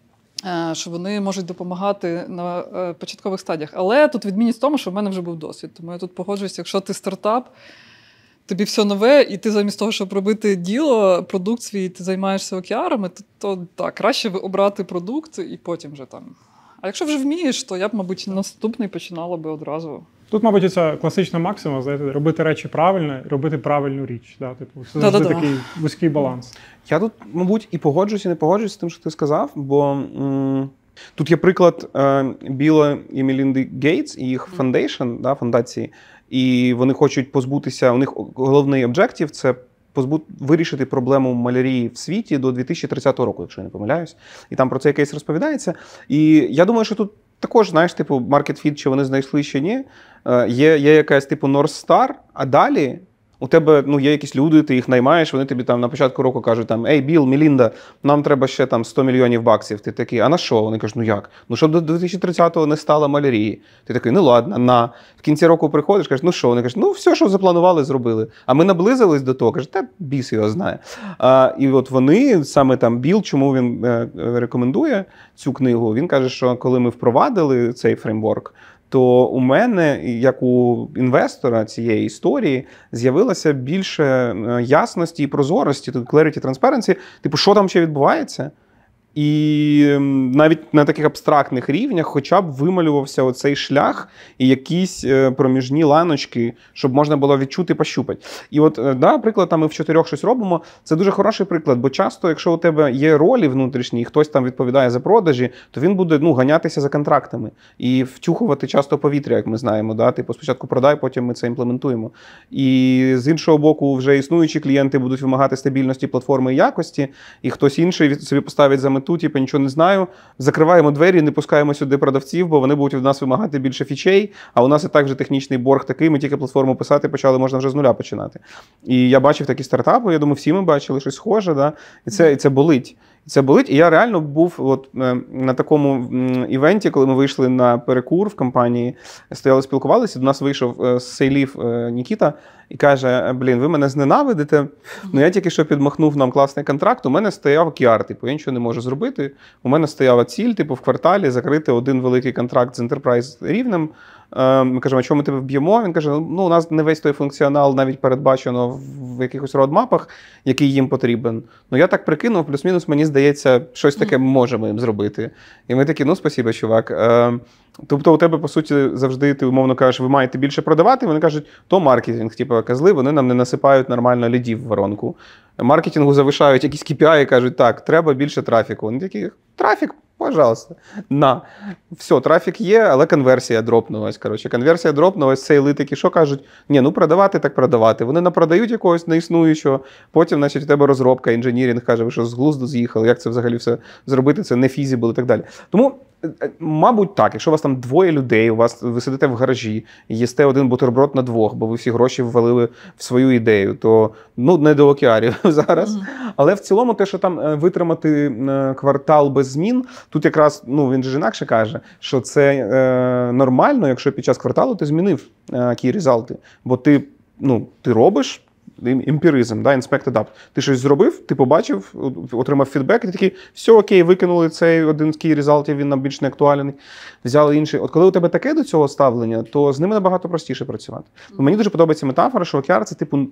що вони можуть допомагати на початкових стадіях. Але тут відмінність в тому, що в мене вже був досвід. Тому я тут погоджуюся, якщо ти стартап, тобі все нове, і ти замість того, щоб робити діло, продукт свій, ти займаєшся океарами, то, то так, краще обрати продукт і потім вже там. А якщо вже вмієш, то я б, мабуть, наступний починала би одразу. Тут, мабуть, це класична максима, знаєте, робити речі правильно, робити правильну річ. Да? Типу, це завжди Да-да-да. такий вузький баланс. Я тут, мабуть, і погоджуюсь, і не погоджуюсь з тим, що ти сказав, бо м- тут є приклад е- Біла і Мелінди Гейтс і їх фондейшн, да, фондації, і вони хочуть позбутися, у них головний об'єктив – це позбут... вирішити проблему малярії в світі до дві тисячі тридцятого року, якщо я не помиляюсь. І там про цей кейс розповідається. І я думаю, що тут також, знаєш, типу, market fit, чи вони знайшли, чи ні, є, є якась типу North Star, а далі у тебе, ну, є якісь люди, ти їх наймаєш, вони тобі там на початку року кажуть, там, ей, Біл, Мелінда, нам треба ще там сто мільйонів баксів. Ти такий, а на що? Вони кажуть, ну як? Ну, щоб до дві тисячі тридцятого не стало малярії. Ти такий, ну ладно, на. В кінці року приходиш, кажеш, ну що? Вони кажуть, ну все, що запланували, зробили. А ми наблизились до того, кажуть, та біс його знає. А, і от вони, саме там Біл, чому він е, рекомендує цю книгу, він каже, що коли ми впровадили цей фреймворк, то у мене, як у інвестора цієї історії, з'явилося більше ясності і прозорості, тут clarity, transparency, типу, що там ще відбувається. І навіть на таких абстрактних рівнях хоча б вималювався оцей шлях і якісь проміжні ланочки, щоб можна було відчути, пощупати. І от, да, наприклад, там ми в чотирьох щось робимо, це дуже хороший приклад, бо часто, якщо у тебе є ролі внутрішні, і хтось там відповідає за продажі, то він буде, ну, ганятися за контрактами і втюхувати часто повітря, як ми знаємо. Да? Типу, спочатку продай, потім ми це імплементуємо. І з іншого боку, вже існуючі клієнти будуть вимагати стабільності платформи і якості, і хтось інший собі поставить за мету, типу, нічого не знаю, закриваємо двері, не пускаємо сюди продавців, бо вони будуть від нас вимагати більше фічей, а у нас і так вже технічний борг такий, ми тільки платформу писати почали, можна вже з нуля починати. І я бачив такі стартапи, я думаю, всі ми бачили щось схоже, да? і, це, і це болить. Це болить, і я реально був от, е, на такому м, івенті, коли ми вийшли на перекур в компанії, стояли, спілкувалися, до нас вийшов е, з сейлів е, Нікіта і каже, блін, ви мене зненавидите, ну я тільки що підмахнув нам класний контракт, у мене стояв кей ар, типу, я нічого не можу зробити, у мене стояла ціль, типу, в кварталі закрити один великий контракт з Enterprise рівнем. Ми кажемо, а чому ми тебе вб'ємо? Він каже, ну у нас не весь той функціонал навіть передбачено в якихось родмапах, який їм потрібен. Ну я так прикинув, плюс-мінус, мені здається, щось таке можемо їм зробити. І ми такі, ну спасибо, чувак. Тобто у тебе, по суті, завжди, ти умовно кажеш, ви маєте більше продавати, вони кажуть, то маркетинг, типу, козли, вони нам не насипають нормально лідів в воронку. Маркетингу завишають якісь кей пі ай і кажуть, так, треба більше трафіку. Вони такі, трафік? Пожалуйста. На. Все, трафік є, але конверсія дропнулась. Коротше, конверсія дропнулась, сейли такі, що кажуть? Ні, ну продавати, так продавати. Вони напродають якогось неіснуючого, потім, значить, у тебе розробка, інженірінг каже, ви що з глузду з'їхали, як це взагалі все зробити, це не фізібл і так далі. Тому, мабуть, так, якщо у вас там двоє людей, у вас, ви сидите в гаражі, і їсте один бутерброд на двох, бо ви всі гроші ввалили в свою ідею, то, ну, не до океарів зараз. Mm-hmm. Але в цілому те, що там витримати квартал без змін, тут якраз, ну, він же інакше каже, що це е, нормально, якщо під час кварталу ти змінив е, key результати, бо ти, ну, ти робиш емпіризм, да, inspect adapt. Ти щось зробив, ти побачив, отримав фідбек, і ти такий, все окей, викинули цей один з key результатів, він нам більш не актуальний, взяли інший. От коли у тебе таке до цього ставлення, то з ними набагато простіше працювати. Mm-hmm. Мені дуже подобається метафора, що океар – це типу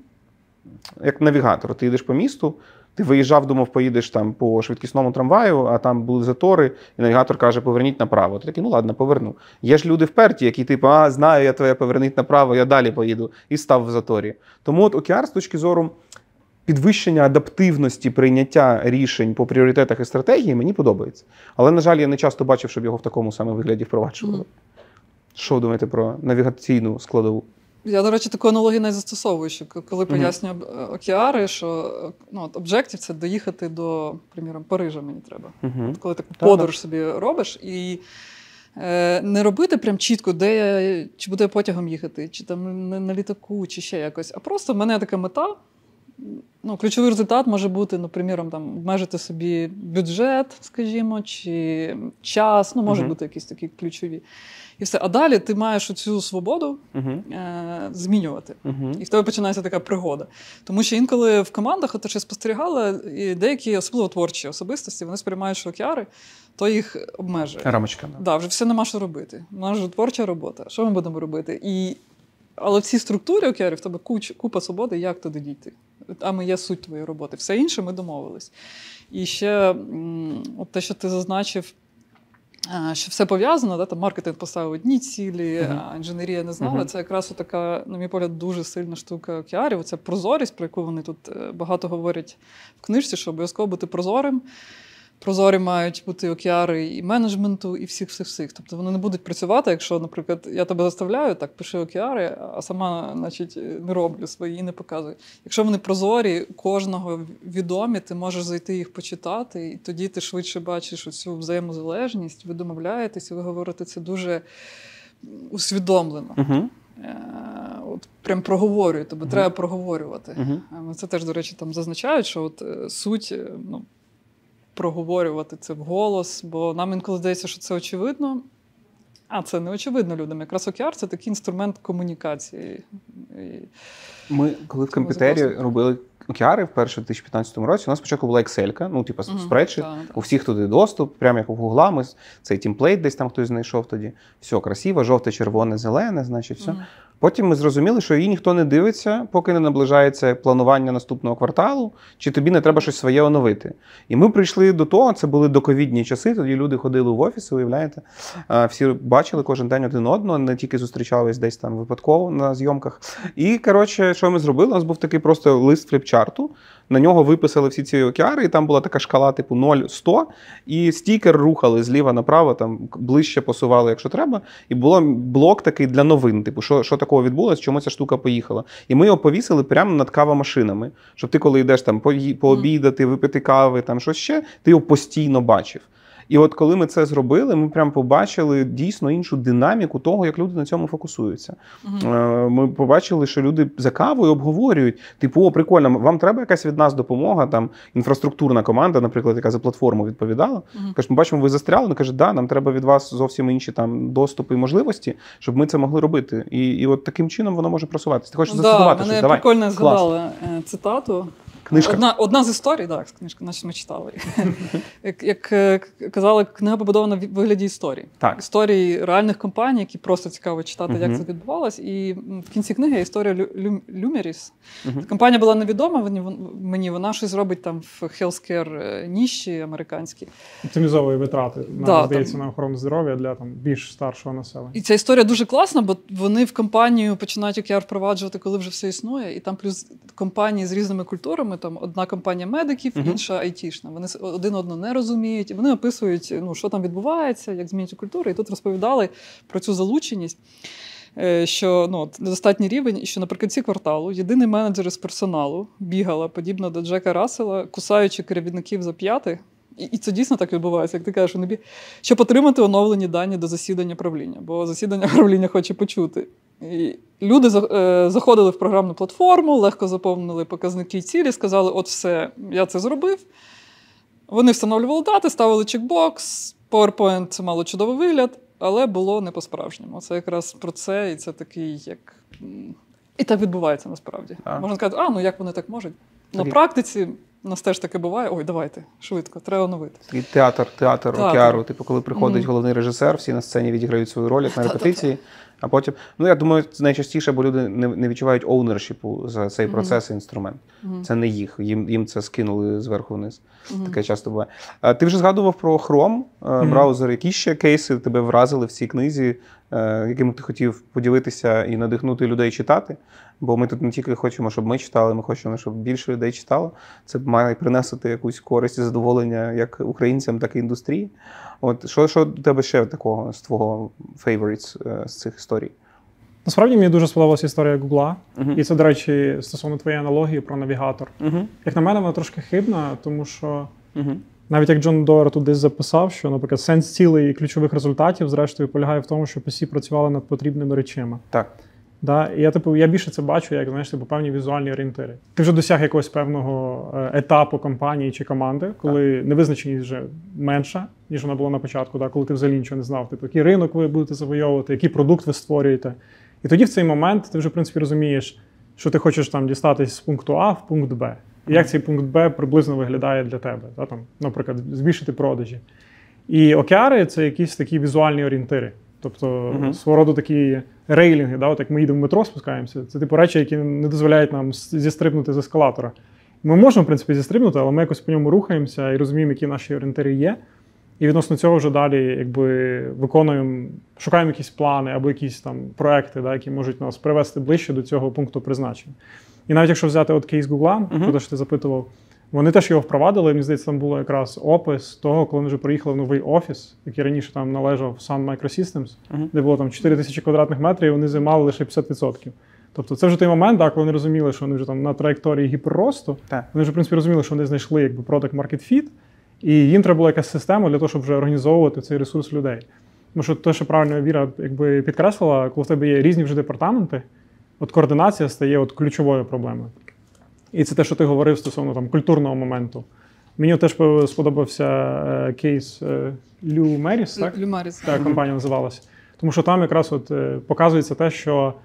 як навігатор. Ти йдеш по місту, ти виїжджав, думав, поїдеш там по швидкісному трамваю, а там були затори, і навігатор каже, поверніть направо. Ти такий, ну ладно, поверну. Є ж люди вперті, які типу, а, знаю я твоє, поверніть направо, я далі поїду. І став в заторі. Тому от океар з точки зору підвищення адаптивності прийняття рішень по пріоритетах і стратегії мені подобається. Але, на жаль, я не часто бачив, щоб його в такому саме вигляді впроваджували. Mm. Що ви думаєте про навігаційну складову? Я, до речі, таку аналогію не застосовую, що коли пояснюю uh-huh. океари, що ну, об'єктив – це доїхати до, приміром, Парижа мені треба. Uh-huh. От коли таку подорож собі робиш і е, не робити прям чітко, де я, чи буду я потягом їхати, чи там на, на літаку, чи ще якось, а просто в мене така мета. Ну, ключовий результат може бути, ну, приміром, там, обмежити собі бюджет, скажімо, чи час, ну, може uh-huh. бути якісь такі ключові. І все. А далі ти маєш цю свободу uh-huh. е- змінювати. Uh-huh. І в тебе починається така пригода. Тому що інколи в командах, от я спостерігала, і деякі, особливо творчі особистості, вони сприймають, що океари, то їх обмежує. Рамочка. Да. Да, вже все нема що робити. У нас вже творча робота. Що ми будемо робити? І... Але в цій структурі океарів в тебе куч, купа свободи, як туди дійти. А ми є суть твоєї роботи. Все інше ми домовились. І ще от те, що ти зазначив, що все пов'язано, да, там маркетинг поставив одні цілі, uh-huh. а інженерія не знала. Uh-huh. Це якраз така, на мій погляд, дуже сильна штука океарів. Оця прозорість, про яку вони тут багато говорять в книжці, що обов'язково бути прозорим. Прозорі мають бути океари і менеджменту, і всіх-всіх-всіх. Тобто вони не будуть працювати, якщо, наприклад, я тебе заставляю, так, пиши океари, а сама, значить, не роблю свої і не показую. Якщо вони прозорі, кожного відомі, ти можеш зайти їх почитати, і тоді ти швидше бачиш оцю взаємозалежність, ви домовляєтесь, і ви говорите це дуже усвідомлено. Uh-huh. От прям проговорюю, тобі uh-huh. треба проговорювати. Uh-huh. Це теж, до речі, там зазначають, що от суть, ну, проговорювати це вголос, бо нам інколи здається, що це очевидно, а це не очевидно людям. Якраз океар – це такий інструмент комунікації. І... Ми, коли в комп'ютері робили океари вперше в дві тисячі п'ятнадцятому році, у нас спочатку була Excel-ка, ну, типу, uh-huh, спредшит, у всіх туди доступ, прямо як у Гугла, ми цей темплейт десь там хтось знайшов тоді. Все красиво, жовте, червоне, зелене, значить, все. Uh-huh. Потім ми зрозуміли, що її ніхто не дивиться, поки не наближається планування наступного кварталу, чи тобі не треба щось своє оновити. І ми прийшли до того, це були доковідні часи, тоді люди ходили в офіси, уявляєте, всі бачили кожен день один одного, не тільки зустрічались десь там випадково на зйомках. І, коротше, що ми зробили? У нас був такий просто лист фліпчарту, на нього виписали всі ці океари, і там була така шкала типу нуль-сто, і стікер рухали зліва направо, там ближче посували, якщо треба. І було блок такий для новин, типу, що, що такого відбулося, чому ця штука поїхала. І ми його повісили прямо над кавомашинами, щоб ти, коли йдеш там пообідати, випити кави, там щось ще, ти його постійно бачив. І от коли ми це зробили, ми прям побачили дійсно іншу динаміку того, як люди на цьому фокусуються. Uh-huh. Ми побачили, що люди за кавою обговорюють, типу, о, прикольно, вам треба якась від нас допомога, там, інфраструктурна команда, наприклад, яка за платформу відповідала. Uh-huh. Каже, ми бачимо, ви застряли, вони кажуть, да, нам треба від вас зовсім інші там доступи і можливості, щоб ми це могли робити. І, і от таким чином воно може просуватися. Ти хочеш да, застосувати щось? Давай. Прикольно згадали цитату. Книжка. Одна, одна з історій, так, книжка, наче ми читали. як, як казали, книга побудована в вигляді історії. Так. Історії реальних компаній, які просто цікаво читати, uh-huh. як це відбувалось. І в кінці книги є історія Лю, Люмеріс. Uh-huh. Компанія була невідома мені, вона щось робить там в healthcare ніші американські. Оптимізовує витрати, да, здається, там... на охорону здоров'я для там більш старшого населення. І ця історія дуже класна, бо вони в компанію починають океар впроваджувати, коли вже все існує. І там плюс компанії з різними культурами, там одна компанія медиків, uh-huh. інша айтішна. Вони один одного не розуміють. І вони описують, ну, що там відбувається, як змінюється культура. І тут розповідали про цю залученість, що ну, недостатній рівень, і що наприкінці кварталу єдиний менеджер із персоналу бігала, подібно до Джека Рассела, кусаючи керівників за п'яти. І, і це дійсно так відбувається, як ти кажеш, вони бі... щоб отримати оновлені дані до засідання правління, бо засідання правління хоче почути. І люди заходили в програмну платформу, легко заповнили показники і цілі, сказали, от все, я це зробив. Вони встановлювали дати, ставили чекбокс, PowerPoint – це мало чудовий вигляд, але було не по-справжньому. Це якраз про це, і це такий, як І так відбувається насправді. А. Можна сказати, а, ну як вони так можуть? На Такий- практиці у нас теж таке буває. Ой, давайте, швидко, треба оновити. І театр, театр Театр. океару. Типу, коли приходить Мгм. головний режисер, всі на сцені відіграють свою роль як на Та-та-та. репетиції, а потім. Ну, я думаю, це найчастіше, бо люди не, не відчувають оунершіпу за цей Мгм. процес і інструмент. Мгм. Це не їх, їм, їм це скинули зверху вниз. Мгм. Таке часто буває. А ти вже згадував про Chrome, е, браузер. Які ще кейси тебе вразили в цій книзі, е, якими ти хотів поділитися і надихнути людей читати? Бо ми тут не тільки хочемо, щоб ми читали, ми хочемо, щоб більше людей читало. Це має принести якусь користь і задоволення як українцям, так і індустрії. От що, що до тебе ще такого з твого favorites е, з цих історій? Насправді мені дуже сподобалася історія Гугла. Мгм. І це, до речі, стосовно твоєї аналогії про навігатор. Угу. Як на мене, вона трошки хибна, тому що Угу. навіть як Джон Доер тут десь записав, що, наприклад, сенс цілей і ключових результатів, зрештою, полягає в тому, щоб усі працювали над потрібними речами. Так. Да? І я, типу, я більше це бачу, як, знаєш, типу, певні візуальні орієнтири. Ти вже досяг якогось певного е, етапу компанії чи команди, коли невизначеність вже менша, ніж вона була на початку, да? Коли ти взагалі нічого не знав, типу, який ринок ви будете завойовувати, який продукт ви створюєте. І тоді в цей момент ти вже, в принципі, розумієш, що ти хочеш там дістатись з пункту А в пункт Б. І як цей пункт Б приблизно виглядає для тебе. Да? Там, наприклад, збільшити продажі. І океари – це якісь такі візуальні орієнтири. Тобто, Мгм. свого роду такі рейлінги, да? От як ми їдемо в метро, спускаємося, це типу речі, які не дозволяють нам с- зістрибнути з ескалатора. Ми можемо, в принципі, зістрибнути, але ми якось по ньому рухаємося і розуміємо, які наші орієнтири є. І відносно цього вже далі якби, виконуємо, шукаємо якісь плани або якісь там проекти, да, які можуть нас привести ближче до цього пункту призначення. І навіть якщо взяти от кейс Гугла, Мгм. про те, що ти запитував, вони теж його впровадили. Мені здається, там було якраз опис того, коли вони вже приїхали в новий офіс, який раніше там належав Sun Microsystems, Мгм. де було там чотири тисячі квадратних метрів, і вони займали лише п'ятдесят відсотків. Тобто це вже той момент, да, коли вони розуміли, що вони вже там на траєкторії гіперросту, Так. вони вже, в принципі, розуміли, що вони знайшли якби product market fit, і їм треба була якась система для того, щоб вже організовувати цей ресурс людей. Тому що те, що правильно Віра якби підкреслила, коли в тебе є різні вже департаменти, от координація стає от ключовою проблемою. І це те, що ти говорив стосовно там культурного моменту. Мені теж сподобався е, кейс е, Лю Меріс, так? Люмаріс. Так, компанія називалася. Тому що там якраз от е, показується те, що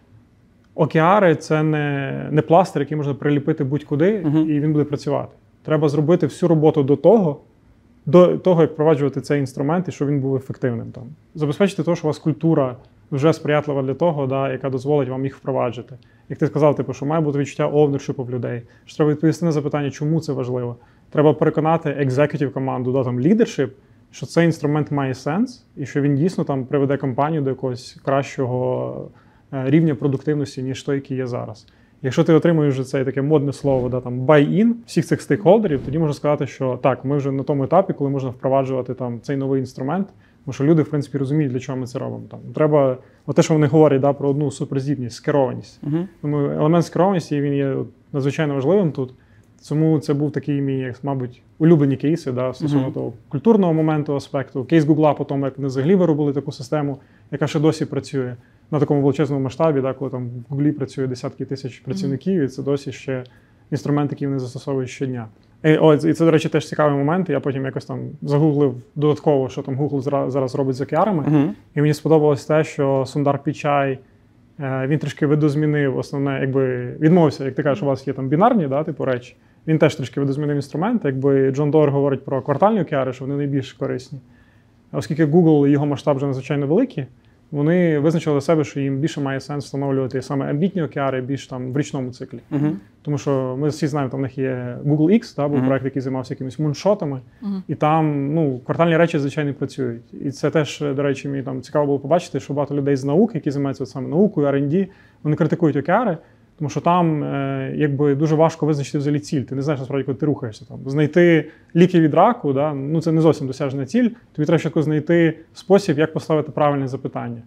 океари це не, не пластир, який можна приліпити будь-куди, Мгм. і він буде працювати. Треба зробити всю роботу до того, до того, як впроваджувати цей інструмент і щоб він був ефективним. Там. Забезпечити те, що у вас культура вже сприятлива для того, да, яка дозволить вам їх впроваджувати. Як ти сказав, типу, що має бути відчуття ownership в людей, що треба відповісти на запитання, чому це важливо. Треба переконати executive команду, да, там, leadership, що цей інструмент має сенс і що він дійсно там приведе компанію до якогось кращого е, рівня продуктивності, ніж той, який є зараз. Якщо ти отримуєш вже це таке модне слово, да, там, buy-in всіх цих стейкхолдерів, тоді можна сказати, що так, ми вже на тому етапі, коли можна впроваджувати там, цей новий інструмент, тому що люди, в принципі, розуміють, для чого ми це робимо. Там, треба, от те, що вони говорять да, про одну суперздібність, скерованість. Угу. Тому елемент скерованості, він є надзвичайно важливим тут. Тому це був такий мій, як, мабуть, улюблені кейси да, стосовно Мгм. того культурного моменту, аспекту. Кейс Гугла по тому, як вони взагалі виробили таку систему, яка ще досі працює на такому величезному масштабі, да, коли там в Гуглі працює десятки тисяч працівників, і це досі ще інструмент, який вони застосовують щодня. І, о, і це, до речі, теж цікавий момент. Я потім якось там загуглив додатково, що там Google зра- зараз робить з океарами. Угу. І мені сподобалось те, що Сундар Пічай, е, він трішки видозмінив основне, якби відмовився, як ти кажеш, у вас є там бінарні, да, типу речі. Він теж трішки видозмінив інструмент. Якби Джон Доер говорить про квартальні океари, що вони найбільш корисні. А оскільки Google і його масштаб вже надзвичайно великий, вони визначили для себе, що їм більше має сенс встановлювати саме амбітні океари більш там в річному циклі. Угу. Тому що ми всі знаємо, там в них є Google X, да, був Мгм. проект, який займався якимись муншотами, Мгм. і там ну, квартальні речі, звичайно, працюють. І це теж, до речі, мені там цікаво було побачити, що багато людей з науки, які займаються от саме наукою, ар енд ді, вони критикують океари, тому що там е, якби дуже важко визначити взагалі ціль. Ти не знаєш, насправді, коли ти рухаєшся. Там. Знайти ліки від раку, да, ну, це не зовсім досяжна ціль, тобі треба чітко знайти спосіб, як поставити правильне запитання.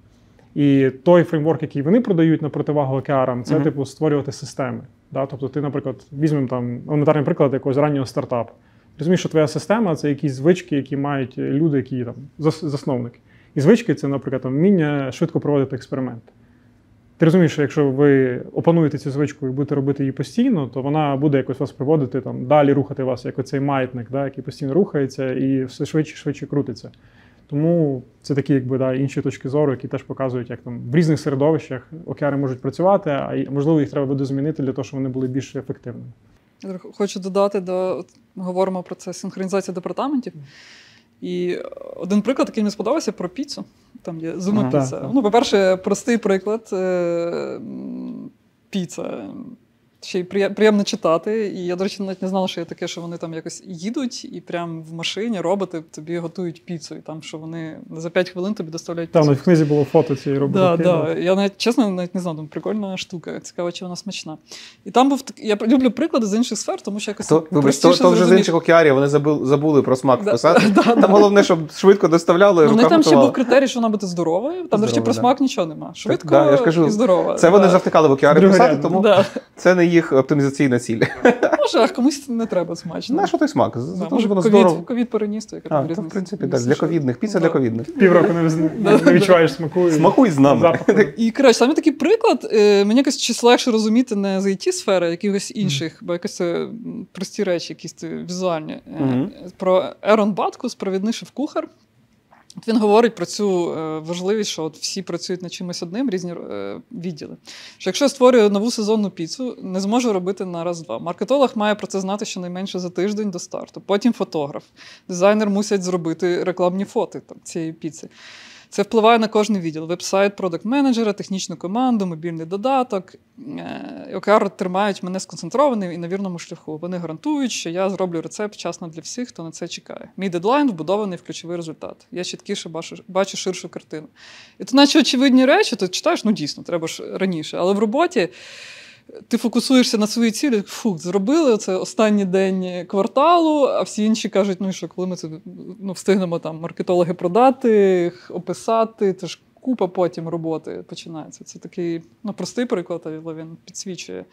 І той фреймворк, який вони продають на противагу океарам, це, Мгм. типу, створювати системи. Да? Тобто ти, наприклад, візьмемо там елементарний приклад якогось раннього стартапу. Ти розумієш, що твоя система – це якісь звички, які мають люди, які там зас- засновники. І звички – це, наприклад, там, вміння швидко проводити експерименти. Ти розумієш, що якщо ви опануєте цю звичку і будете робити її постійно, то вона буде якось вас приводити, там, далі рухати вас, як оцей маятник, да, який постійно рухається і все швидше і швидше крутиться. Тому це такі, якби, да, інші точки зору, які теж показують, як там в різних середовищах океари можуть працювати, а можливо їх треба буде змінити для того, щоб вони були більш ефективними. Хочу додати, до, ми говоримо про це синхронізація департаментів. І один приклад, який мені сподобався, про піцу. Там є зума-піца. Ага, ну, по-перше, простий приклад. Піца. Ще й приємно читати. І я, до речі, навіть не знала, що є таке, що вони там якось їдуть і прямо в машині роботи тобі готують піцу. І там, що вони за п'ять хвилин тобі доставляють піцу. Там в книзі було фото цієї роботи. Да, да. Я навіть, чесно, навіть не знав, там прикольна штука. Цікаво, чи вона смачна. І там був, я люблю приклади з інших сфер, тому що якось то, простіше то, то вже з інших океарів, вони забули, забули про смак да, писати. да, там да. головне, щоб швидко доставляли, ну, рука там готувала. ще був критерій, що вона буде здоровою. Там, до речі, про смак нічого нема. Швидко так, да, я ж кажу, і здорова. Це вони да. завтикали в океари писати, тому да. це не їх оптимізаційна ціль. Може, а комусь не треба смачно. На що той смак? Да, може, ковід, ковід переніс, то яка а, різниця. В принципі, так, для ковідних. Піца для ковідних. Півроку не, не, не відчуваєш смаку. Смакуй з нами. І, коротше, саме такий приклад, мені якось чись легше розуміти не з ай ті-сфери, а якихось інших, mm. бо якось це прості речі, якісь візуальні. Mm-hmm. Про Ерон Баткус, провідний шеф-кухар. От він говорить про цю е, важливість, що от всі працюють над чимось одним, різні е, відділи. Що якщо я створюю нову сезонну піцу, не зможу робити на раз-два. Маркетолог має про це знати щонайменше за тиждень до старту. Потім фотограф. Дизайнер мусять зробити рекламні фото там, цієї піци. Це впливає на кожний відділ. Веб-сайт продакт-менеджера, технічну команду, мобільний додаток. о ке ар тримають мене сконцентрованим і на вірному шляху. Вони гарантують, що я зроблю рецепт вчасно для всіх, хто на це чекає. Мій дедлайн вбудований в ключовий результат. Я чіткіше бачу, бачу ширшу картину. І то наче очевидні речі, ти читаєш, ну дійсно, треба ж раніше. Але в роботі ти фокусуєшся на своїй цілі, фу, зробили, це останній день кварталу, а всі інші кажуть, ну і що, коли ми це ну, встигнемо там маркетологи продати, описати, це ж купа потім роботи починається. Це такий ну, простий приклад, але він підсвічує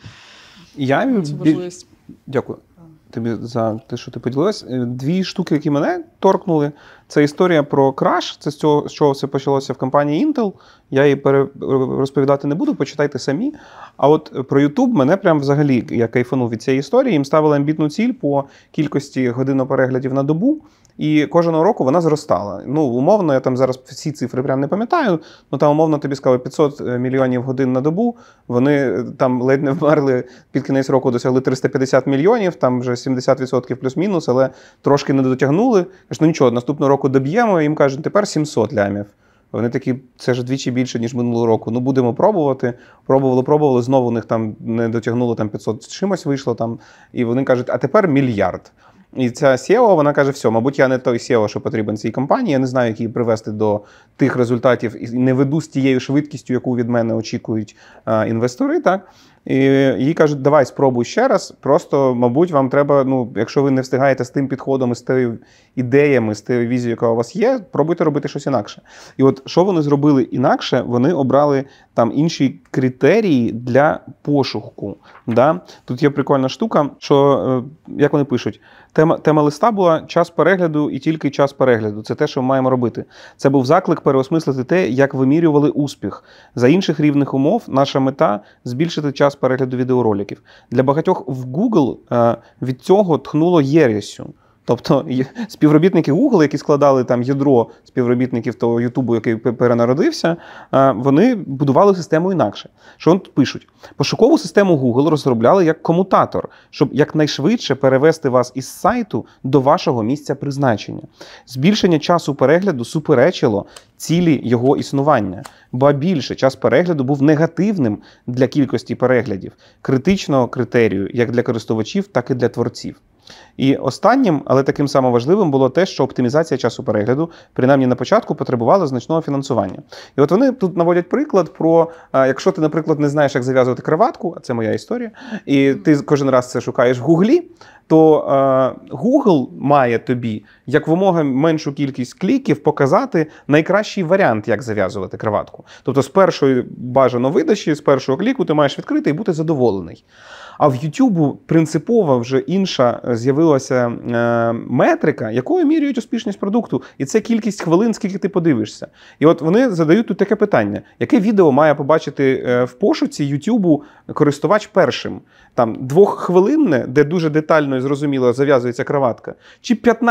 Я цю важливість. Дякую тобі за те, що ти поділилась. Дві штуки, які мене торкнули, це історія про краш. Це з цього, з чого все почалося в компанії Intel. Я її пере... розповідати не буду, почитайте самі. А от про YouTube мене прям взагалі, я кайфанув від цієї історії. Їм ставили амбітну ціль по кількості годиннопереглядів на добу. І кожного року вона зростала. Ну, умовно, я там зараз всі цифри прям не пам'ятаю, але там умовно тобі сказали п'ятсот мільйонів годин на добу. Вони там ледь не вмерли, під кінець року досягли триста п'ятдесят мільйонів, там вже сімдесят відсотків плюс-мінус, але трошки не дотягнули. Кажуть, ну нічого, наступного року доб'ємо, їм кажуть, тепер сімсот лямів. Вони такі, це ж вдвічі більше, ніж минулого року. Ну, будемо пробувати. Пробували, пробували, знову у них там не дотягнуло, там п'ятсот з чимось вийшло там. І вони кажуть, а тепер мільярд. І ця сео, вона каже, все, мабуть, я не той сео, що потрібен цій компанії, я не знаю, як її привести до тих результатів, і не веду з тією швидкістю, яку від мене очікують а, інвестори, так? І їй кажуть, давай, спробуй ще раз, просто, мабуть, вам треба, ну, якщо ви не встигаєте з тим підходом, з тими ідеями, з тією візією, яка у вас є, пробуйте робити щось інакше. І от, що вони зробили інакше, вони обрали там інші критерії для пошуку. Да? Тут є прикольна штука, що, як вони пишуть, тема, тема листа була час перегляду і тільки час перегляду. Це те, що ми маємо робити. Це був заклик переосмислити те, як вимірювали успіх. За інших рівних умов наша мета – збільшити час перегляду відеороликів. Для багатьох в Google від цього тхнуло єресю. Тобто співробітники Google, які складали там ядро співробітників того Ютубу, який перенародився, вони будували систему інакше. Що вони тут пишуть? Пошукову систему Google розробляли як комутатор, щоб якнайшвидше перевести вас із сайту до вашого місця призначення. Збільшення часу перегляду суперечило цілі його існування. Ба більше, час перегляду був негативним для кількості переглядів, критичного критерію як для користувачів, так і для творців. І останнім, але таким самим важливим, було те, що оптимізація часу перегляду, принаймні на початку, потребувала значного фінансування. І от вони тут наводять приклад про, якщо ти, наприклад, не знаєш, як зав'язувати краватку, а це моя історія, і ти кожен раз це шукаєш в Гуглі, то Google має тобі, як вимога меншу кількість кліків, показати найкращий варіант, як зав'язувати краватку. Тобто з першої бажано видачі, з першого кліку ти маєш відкрити і бути задоволений. А в YouTube принципово вже інша з'явилася е, метрика, якою міряють успішність продукту. І це кількість хвилин, скільки ти подивишся. І от вони задають тут таке питання. Яке відео має побачити е, в пошуці YouTube користувач першим? Там двоххвилинне, де дуже детально і зрозуміло зав'язується краватка? Чи п'ятнадцятихвилинне,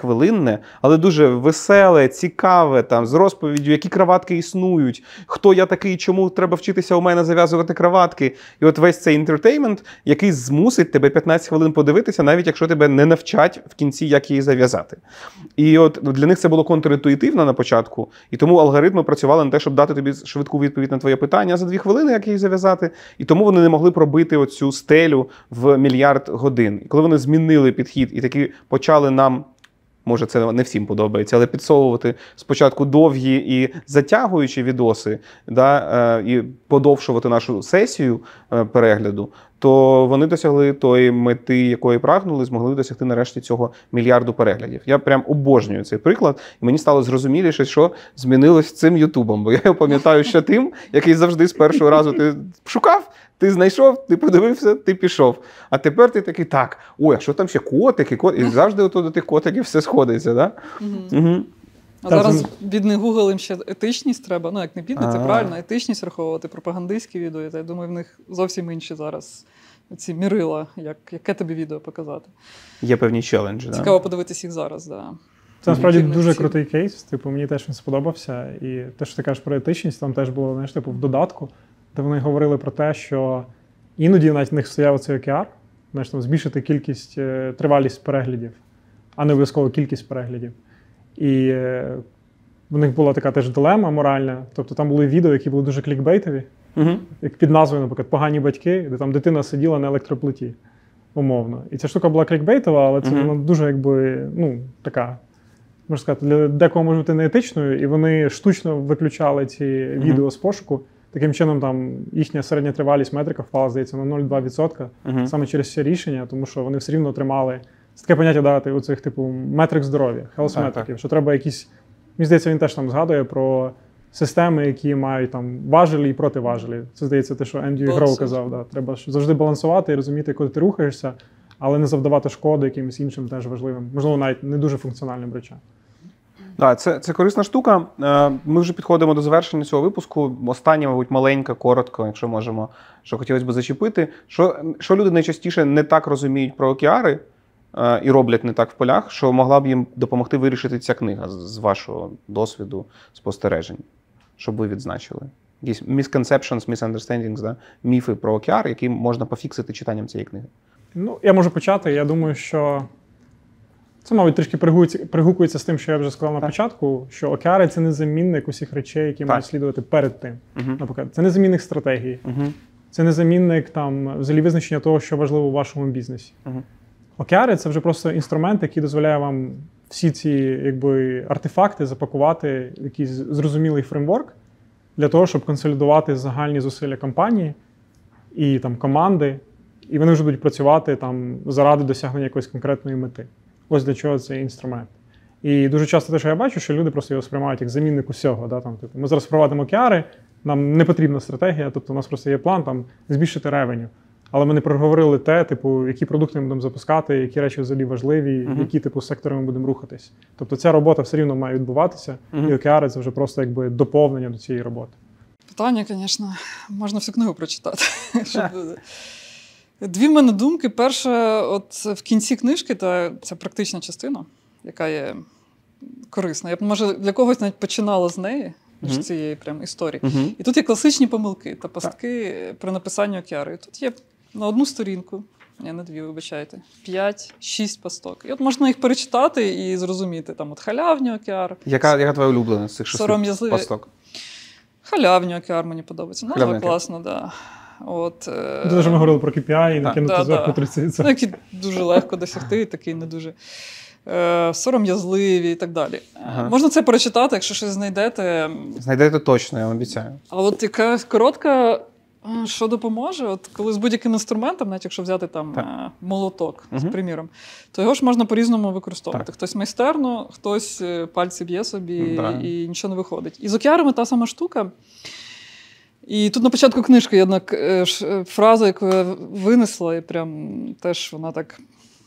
п'ятихвилинне, але дуже веселе, цікаве, там, з розповіддю, які краватки існують, хто я такий, чому треба вчитися у мене зав'язувати краватки. І от весь цей інтертеймент, який змусить тебе п'ятнадцять хвилин подивитися, навіть якщо тебе не навчать в кінці, як її зав'язати. І от для них це було контрінтуїтивно на початку, і тому алгоритми працювали на те, щоб дати тобі швидку відповідь на твоє питання за дві хвилини, як її зав'язати, і тому вони не могли пробити оцю стелю в мільярд годин. І коли вони змінили підхід і таки почали нам, може це не всім подобається, але підсовувати спочатку довгі і затягуючі відоси, да, і подовшувати нашу сесію перегляду, то вони досягли тої мети, якої прагнули, змогли досягти нарешті цього мільярду переглядів. Я прям обожнюю цей приклад, і мені стало зрозуміліше, що змінилось з цим Ютубом, бо я його пам'ятаю ще тим, який завжди з першого разу ти шукав, ти знайшов, ти подивився, ти пішов. А тепер ти такий, так, ой, а що там ще котики, котики? І завжди ото до тих котиків все сходиться, да? Угу. Угу. А так, зараз бідний Google їм ще етичність треба, ну як не бідний, це правильно, етичність враховувати, пропагандистські відео. Я думаю, в них зовсім інші зараз ці мірила, як, яке тобі відео показати. Є певні челенджі. Цікаво да? подивитись їх зараз, так. Да. Це насправді дуже ці... крутий кейс, типу, мені теж він сподобався. І те, що ти кажеш про етичність, там теж було, знаєш, типу, в додатку, де вони говорили про те, що іноді навіть в них стояв цей о ке ар, знаєш, там, збільшити кількість, тривалість переглядів, а не обов'язково кількість переглядів. І в них була така теж дилема моральна. Тобто там були відео, які були дуже клікбейтові, угу. як під назвою, наприклад, «Погані батьки», де там дитина сиділа на електроплиті, умовно. І ця штука була клікбейтова, але це угу. вона дуже, якби, ну, така, можна сказати, для декого може бути неетичною, і вони штучно виключали ці угу. відео з пошуку. Таким чином, там їхня середня тривалість метрика впала, здається, на нуль цілих два десятих відсотка угу. саме через це рішення, тому що вони все рівно отримали таке поняття дати у цих, типу, метрик здоров'я, хелс-метриків, що треба якісь, мені здається, він теж там згадує про системи, які мають там важелі і противажелі. Це, здається, те, що Енді Гроу казав, да. Треба завжди балансувати і розуміти, куди ти рухаєшся, але не завдавати шкоди якимось іншим теж важливим, можливо, навіть не дуже функціональним речам. Так, це, це корисна штука. Ми вже підходимо до завершення цього випуску. Остання, мабуть, маленька, коротко, якщо можемо, що хотілося б зачепити. Що, що люди найчастіше не так розуміють про о ке ари і роблять не так в полях, що могла б їм допомогти вирішити ця книга з вашого досвіду, спостережень, щоб ви відзначили? Якісь misconceptions, misunderstandings, да? Міфи про о ке ар, які можна пофіксити читанням цієї книги? Ну, я можу почати. Я думаю, що це, мабуть, трішки пригукується з тим, що я вже сказав на так. початку, що о ке ари – це не замінник усіх речей, які так. мають слідувати перед тим. Угу. Наприклад, це не замінник стратегії, угу. це не замінник там, взагалі визначення того, що важливо у вашому бізнесі. Угу. о ке ари – це вже просто інструмент, який дозволяє вам всі ці якби, артефакти запакувати в якийсь зрозумілий фреймворк для того, щоб консолідувати загальні зусилля компанії і там, команди, і вони вже будуть працювати там, заради досягнення якоїсь конкретної мети. Ось для чого цей інструмент. І дуже часто те, що я бачу, що люди просто його сприймають як замінник усього. Да? Там, типу, ми зараз впровадимо о ке ари, нам не потрібна стратегія, тобто у нас просто є план там, збільшити ревеню. Але ми не проговорили те, типу, які продукти ми будемо запускати, які речі взагалі важливі, uh-huh. які типу, сектори ми будемо рухатись. Тобто ця робота все рівно має відбуватися, uh-huh. і о ке ари – це вже просто якби, доповнення до цієї роботи. Питання, звісно, можна всю книгу прочитати. Щоб... Дві в мене думки. Перше, от в кінці книжки, та це практична частина, яка є корисна. Я б, може, для когось навіть починала з неї, ніж uh-huh. цієї прям історії. Uh-huh. І тут є класичні помилки та пастки uh-huh. при написанні о ке ари. І тут є на одну сторінку, ні, на дві, вибачайте, п'ять-шість пасток. І от можна їх перечитати і зрозуміти, там от халявні о ке ар. Яка, яка твоя улюблена з цих шести пасток? Халявні о ке ар мені подобається. Назва класна, так. Да. От, Це вже ми говорили про кей пі ай і накинути да, зверху да. тридцять відсотків. Ну, які дуже легко досягти, такий не дуже е, сором'язливі і так далі. Ага. Можна це перечитати, якщо щось знайдете. Знайдете точно, я вам обіцяю. А от яка коротка, що допоможе, от коли з будь-яким інструментом, навіть якщо взяти там так. молоток, угу. з приміром, то його ж можна по-різному використовувати. Так. Хтось майстерно, хтось пальці б'є собі да. і нічого не виходить. І з о ке арами та сама штука. І тут на початку книжки є одна фраза, яку я винесла, і прям теж вона так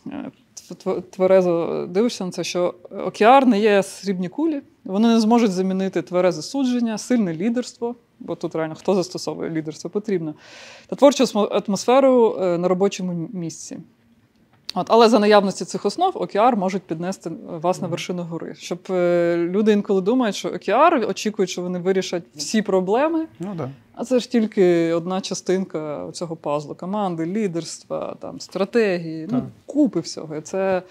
тверезо дивишся на це, що о ке ар не є срібні кулі, вони не зможуть замінити тверезе судження, сильне лідерство, бо тут реально хто застосовує лідерство потрібно, та творчу атмосферу на робочому місці. От, але за наявності цих основ о ке ар можуть піднести вас на вершину гори. Щоб е, люди інколи думають, що о ке ар очікують, що вони вирішать всі проблеми, Ну, да. а це ж тільки одна частинка цього пазлу. Команди, лідерства, там, стратегії, ну, купи всього. І це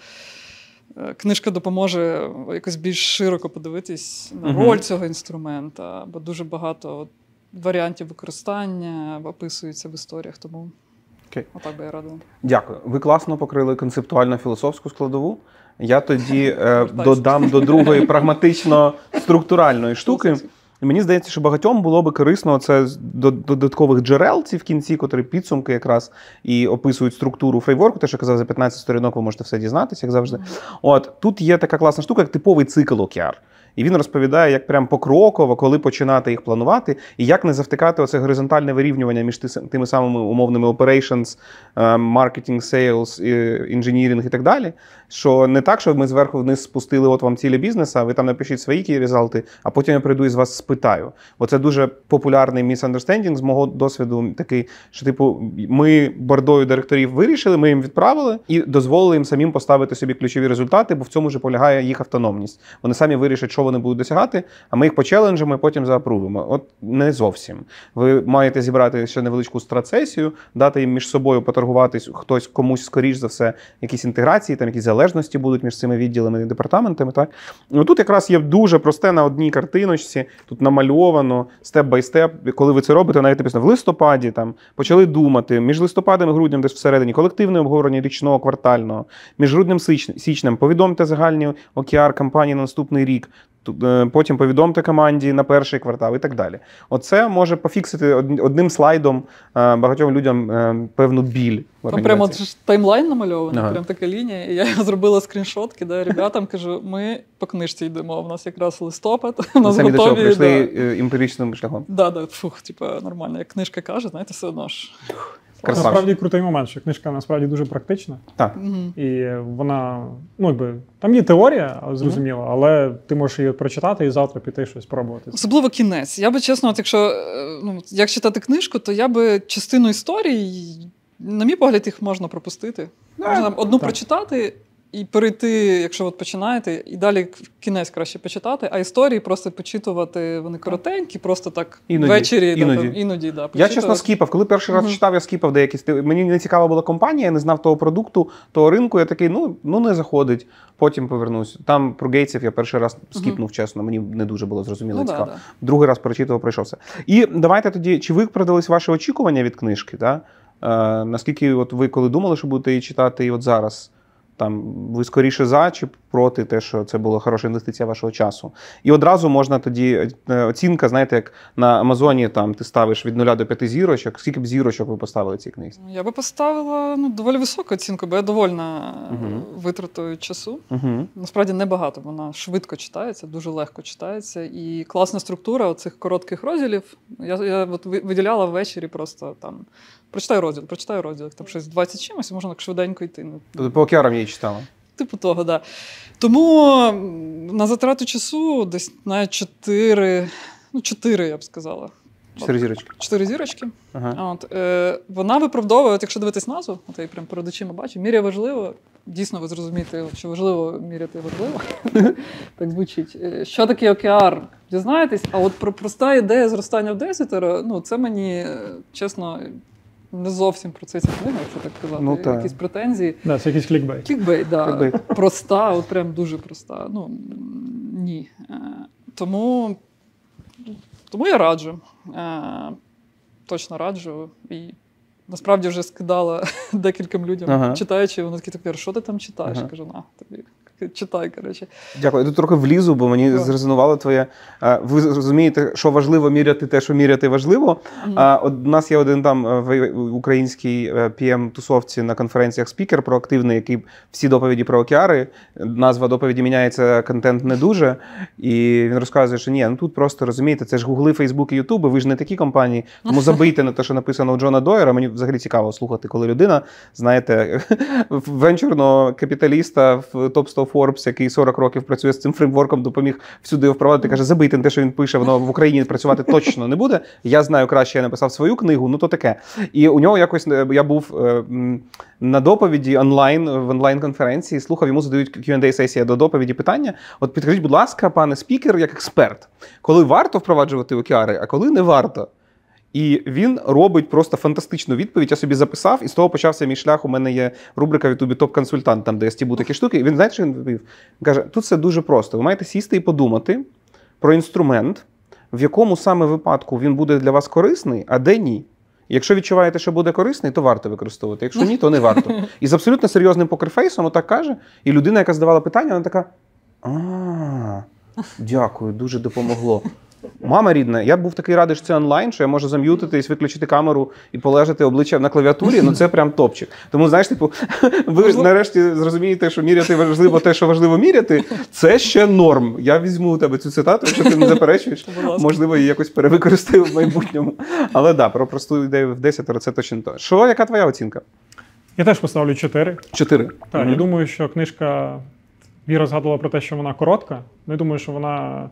е, книжка допоможе якось більш широко подивитись на Угу. роль цього інструмента, бо дуже багато от, варіантів використання описується в історіях, тому Окей. отак би я радила. Дякую. Ви класно покрили концептуально-філософську складову. Я тоді е, Повертайся. додам до другої прагматично-структуральної штуки. І мені здається, що багатьом було би корисно це з до- додаткових джерел ці в кінці, котрі підсумки якраз і описують структуру фреймворку. Те, що я казав, за п'ятнадцять сторінок ви можете все дізнатися, як завжди. От тут є така класна штука, як типовий цикл о ке ар. І він розповідає, як прям покроково, коли починати їх планувати, і як не завтикати оце горизонтальне вирівнювання між ти- тими самими умовними operations, е, marketing, sales, е, engineering і так далі. Що не так, що ми зверху вниз спустили от вам цілі бізнесу, а ви там напишіть свої key результати, а потім я прийду і з вас спитаю. Бо це дуже популярний misunderstanding з мого досвіду такий, що типу ми бордою директорів вирішили, ми їм відправили і дозволили їм самим поставити собі ключові результати, бо в цьому ж полягає їх автономність. Вони самі вирішать, що вони будуть досягати, а ми їх почеленджимо і потім заапрувимо. От не зовсім. Ви маєте зібрати ще невеличку страцесію, дати їм між собою поторгуватись, хтось комусь, скоріш за все, якісь інтеграції, там якісь залежності будуть між цими відділами і департаментами. Так? Ну, тут якраз є дуже просте на одній картиночці, тут намальовано степ-бай-степ, коли ви це робите, навіть написано в листопаді, там, почали думати, між листопадом і груднем десь всередині, колективне обговорення річного, квартального, між груднем січ- січнем, повідомте загальні о ке ар кампанії на наступний рік, тут, е, потім повідомте команді на перший квартал і так далі. Оце може пофіксити од- одним слайдом е, багатьом людям е, певну біль. в Там прямо організації. от ж таймлайн намальований, Ага. прям така лінія. І я зробила скріншот, кидаю ребятам, кажу, ми по книжці йдемо. У нас якраз листопад, у нас Самі до цього готові. прийшли Да. е, емпіричним шляхом. Да, да, фух, типа нормально. Як книжка каже, знаєте, все одно ж. Красавчик. Насправді крутий момент, що книжка насправді дуже практична. Так. Мгм. І вона, ну якби, там є теорія, зрозуміло, але ти можеш її прочитати і завтра піти щось пробувати. Особливо кінець. Я би чесно, от якщо е, ну, як читати книжку, то я би частину історій, на мій погляд, їх можна пропустити. Можна там одну Так. прочитати і перейти, якщо от починаєте, і далі кінець краще почитати, а історії просто почитувати, вони коротенькі, просто так Іноді. ввечері, Іноді. Да, там, іноді да, Я почитувати. чесно скіпав. Коли перший раз Мгм. читав, я скіпав деякі стили. Мені не цікава була компанія, я не знав того продукту, того ринку. Я такий, ну, ну не заходить, потім повернусь. Там про Гейтсів я перший раз скіпнув, чесно, мені не дуже було зрозуміло Ну, і да, цікаво. да. Другий раз прочитував, пройшовся. І давайте тоді, чи виправдались ваші очікування від книжки? Да? Е, наскільки от ви коли думали, що будете її читати, і от зараз? Там, ви скоріше за чи проти те, що це була хороша інвестиція вашого часу. І одразу можна тоді е, оцінка, знаєте, як на Амазоні там ти ставиш від нуля до п'яти зірочок. Скільки б зірочок ви поставили цій книзі? Я би поставила ну, доволі високу оцінку, бо я довольна Мгм. витратою часу. Угу. Насправді небагато, вона швидко читається, дуже легко читається. І класна структура оцих коротких розділів. Я, я от ви- виділяла ввечері просто там. Прочитаю розділ, прочитаю розділ, там щось двадцять чимось, і можна так швиденько йти. Ну, Тобто по океарам я її читала. Типу того, да. Тому м, на затрату часу десь навіть чотири, ну чотири, я б сказала. Чотири зірочки. Чотири зірочки. Ага. От, е, вона виправдовує, от якщо дивитись назву, от я її прямо перед очима бачу, міряє важливо. Дійсно, ви зрозумієте, що важливо міряти важливо. Так звучить. Е, Що таке о ке ар? Дізнаєтесь, а от про проста ідея зростання в десятеро, ну це мені, е, чесно, не зовсім про це ця книга, якщо так казати. Ну, так. Якісь претензії. Да, це якийсь клікбейт. Клікбейт, да. Клікбейт. Проста, от прям дуже проста. Ну, м, ні. Е, Тому, тому я раджу. Е, Точно раджу. І насправді вже скидала декільком людям, Ага. читаючи, вони такі тепер, що ти там читаєш? Ага. Я кажу, на, тобі читай, коротше. Дякую. Я тут трохи влізу, бо мені Так. зрезонувало твоє. е, Ви розумієте, що важливо міряти те, що міряти важливо. Мгм. А от у нас є один там е, в в українській пі ем-тусовці на конференціях спікер проактивний, який всі доповіді про океари. Назва доповіді міняється, контент не дуже. І він розказує, що ні, ну тут просто розумієте, це ж Гугли, Фейсбук і Ютуби, ви ж не такі компанії. Тому забийте на те, що написано у Джона Дойера. Мені взагалі цікаво слухати, коли людина, знаєте, венчурного капіталіста в топ сто Forbes, який сорок років працює з цим фреймворком, допоміг всюди його впровадити, каже, забийте на те, що він пише, воно в Україні працювати точно не буде. Я знаю краще, я написав свою книгу, ну то таке. І у нього якось, я був на доповіді онлайн, в онлайн-конференції, слухав, йому задають к'ю енд ей-сесія до доповіді питання. От підкажіть, будь ласка, пане спікер, як експерт, коли варто впроваджувати океари, а коли не варто? І він робить просто фантастичну відповідь. Я собі записав, і з того почався мій шлях. У мене є рубрика в Ютубі «Топ-консультант», там, де я стібу такі штуки. І він, знаєте, що він відповів? Він каже, тут все дуже просто. Ви маєте сісти і подумати про інструмент, в якому саме випадку він буде для вас корисний, а де ні. Якщо відчуваєте, що буде корисний, то варто використовувати. Якщо ні, то не варто. І з абсолютно серйозним покерфейсом отак каже. І людина, яка задавала питання, вона така: а, дякую, дуже допомогло. Мама рідна, я був такий радий, що це онлайн, що я можу зам'ютитись, виключити камеру і полежати обличчям на клавіатурі, ну це прям топчик. Тому, знаєш, типу, ви нарешті зрозумієте, що міряти важливо те, що важливо міряти, це ще норм. Я візьму у тебе цю цитату, якщо ти не заперечуєш, можливо, її якось перевикористаю в майбутньому. Але да, про просту ідею в десятеро це точно то. Що, яка твоя оцінка? Я теж поставлю чотири. Чотири? Так, угу. Я думаю, що книжка, Віра згадувала про те, що вона коротка. Я думаю, що вона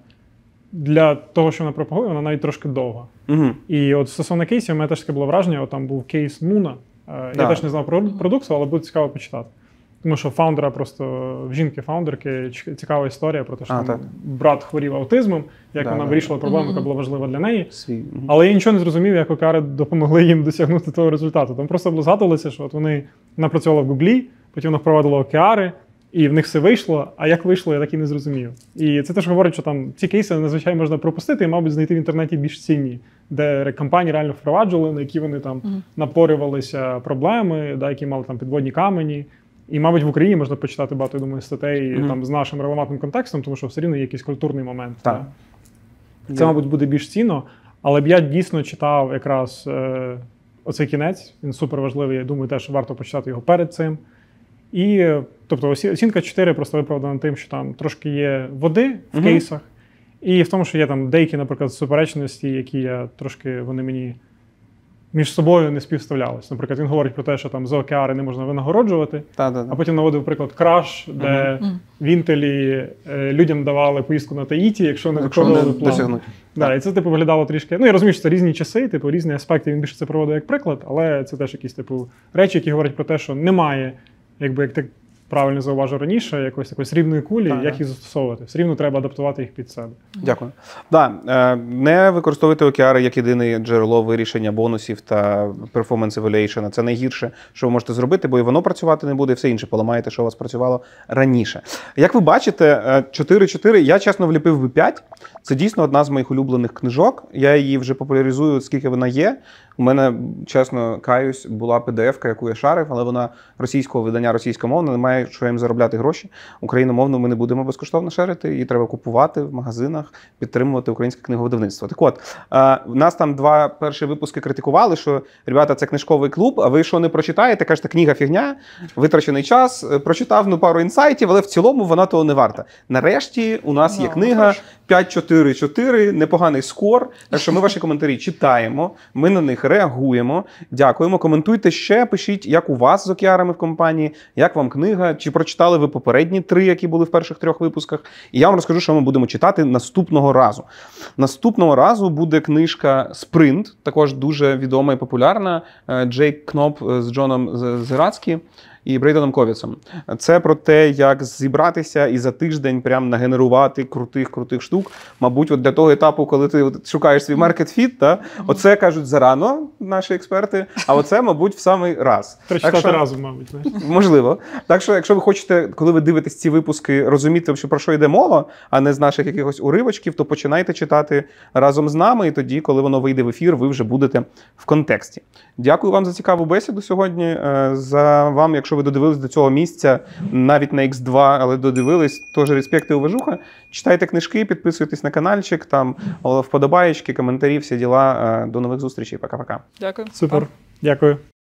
для того, що вона пропагує, вона навіть трошки довга. Угу. І от стосовно кейсів, у мене теж таке було враження, от там був кейс Муна. Я да. теж не знав про продукцію, але буде цікаво почитати. Тому що фаундера просто, в жінки-фаундерки цікава історія про те, що а, там брат хворів аутизмом, як да, вона да. вирішила проблему, яка була важлива для неї. Свій. Угу. Але я нічого не зрозумів, як океари допомогли їм досягнути того результату. Там просто було згадувалося, що от вони напрацювали в Гуглі, потім вона впровадила океари, і в них все вийшло, а як вийшло, я так і не зрозумів. І це теж говорить, що там ці кейси надзвичай можна пропустити і, мабуть, знайти в інтернеті більш цінні, де компанії реально впроваджували, на які вони там uh-huh. напорювалися проблеми, да, які мали там підводні камені. І, мабуть, в Україні можна почитати багато, я думаю, статей uh-huh. там з нашим релевантним контекстом, тому що все рівно є якийсь культурний момент. Так. Да. Це, мабуть, буде більш цінно. Але б я дійсно читав якраз е, оцей кінець, він супер важливий, я думаю, теж варто почитати його перед цим. І, тобто, оцінка чотири просто виправдана тим, що там трошки є води в uh-huh. кейсах, і в тому, що є там деякі, наприклад, суперечності, які я трошки, вони мені між собою не співставлялись. Наприклад, він говорить про те, що там за океари не можна винагороджувати, Та-та-та. а потім наводив приклад Краш, де uh-huh. в Інтелі е, людям давали поїздку на Таїті, якщо не виконували план. Да, і це, типу, виглядало трішки. Ну, я розумію, що це різні часи, типу, різні аспекти, він більше це проводив як приклад, але це теж якісь, типу, речі, які говорять про те, що немає, якби, як ти правильно зауважив раніше, якоїсь такої срібної кулі, ага. як їх застосовувати. Все рівно треба адаптувати їх під себе. Дякую. Да, не використовуйте океари як єдине джерело вирішення бонусів та performance evaluation. Це найгірше, що ви можете зробити, бо і воно працювати не буде, і все інше поламаєте, що у вас працювало раніше. Як ви бачите, чотири чотири, я чесно вліпив би п'ять. Це дійсно одна з моїх улюблених книжок. Я її вже популяризую, скільки вона є. У мене, чесно каюсь, була пі ді еф-ка, яку я шарив, але вона російського видання, російськомовна, немає що їм заробляти гроші. Україномовну ми не будемо безкоштовно шарити, її треба купувати в магазинах, підтримувати українське книговидавництво. Так от, у нас там два перші випуски критикували, що, ребята, це книжковий клуб, а ви що не прочитаєте? Кажете, книга фігня, витрачений час, прочитав ну, пару інсайтів, але в цілому вона того не варта. Нарешті у нас є книга п'ять чотири чотири, непоганий скор, так що ми ваші коментарі читаємо, ми на них реагуємо. Дякуємо. Коментуйте ще, пишіть, як у вас з океарами в компанії, як вам книга, чи прочитали ви попередні три, які були в перших трьох випусках. І я вам розкажу, що ми будемо читати наступного разу. Наступного разу буде книжка «Спринт», також дуже відома і популярна, Джейк Кноп з Джоном Зирацькі і Брейдоном Ковіцем. Це про те, як зібратися і за тиждень прям нагенерувати крутих-крутих штук. Мабуть, от для того етапу, коли ти шукаєш свій маркет-фіт, та, оце, кажуть, зарано наші експерти, а оце, мабуть, в самий раз. Прочитати разом, мабуть. Можливо. Так що, якщо ви хочете, коли ви дивитесь ці випуски, розуміти, що про що йде мова, а не з наших якихось уривочків, то починайте читати разом з нами, і тоді, коли воно вийде в ефір, ви вже будете в контексті. Дякую вам за цікаву бесіду сьогодні. За вам, якщо ви додивились до цього місця, навіть на ікс два, але додивились, теж респект і уважуха. Читайте книжки, підписуйтесь на каналчик, там вподобаєчки, коментарі, всі діла. До нових зустрічей. Пока-пока. Дякую. Супер. Дякую.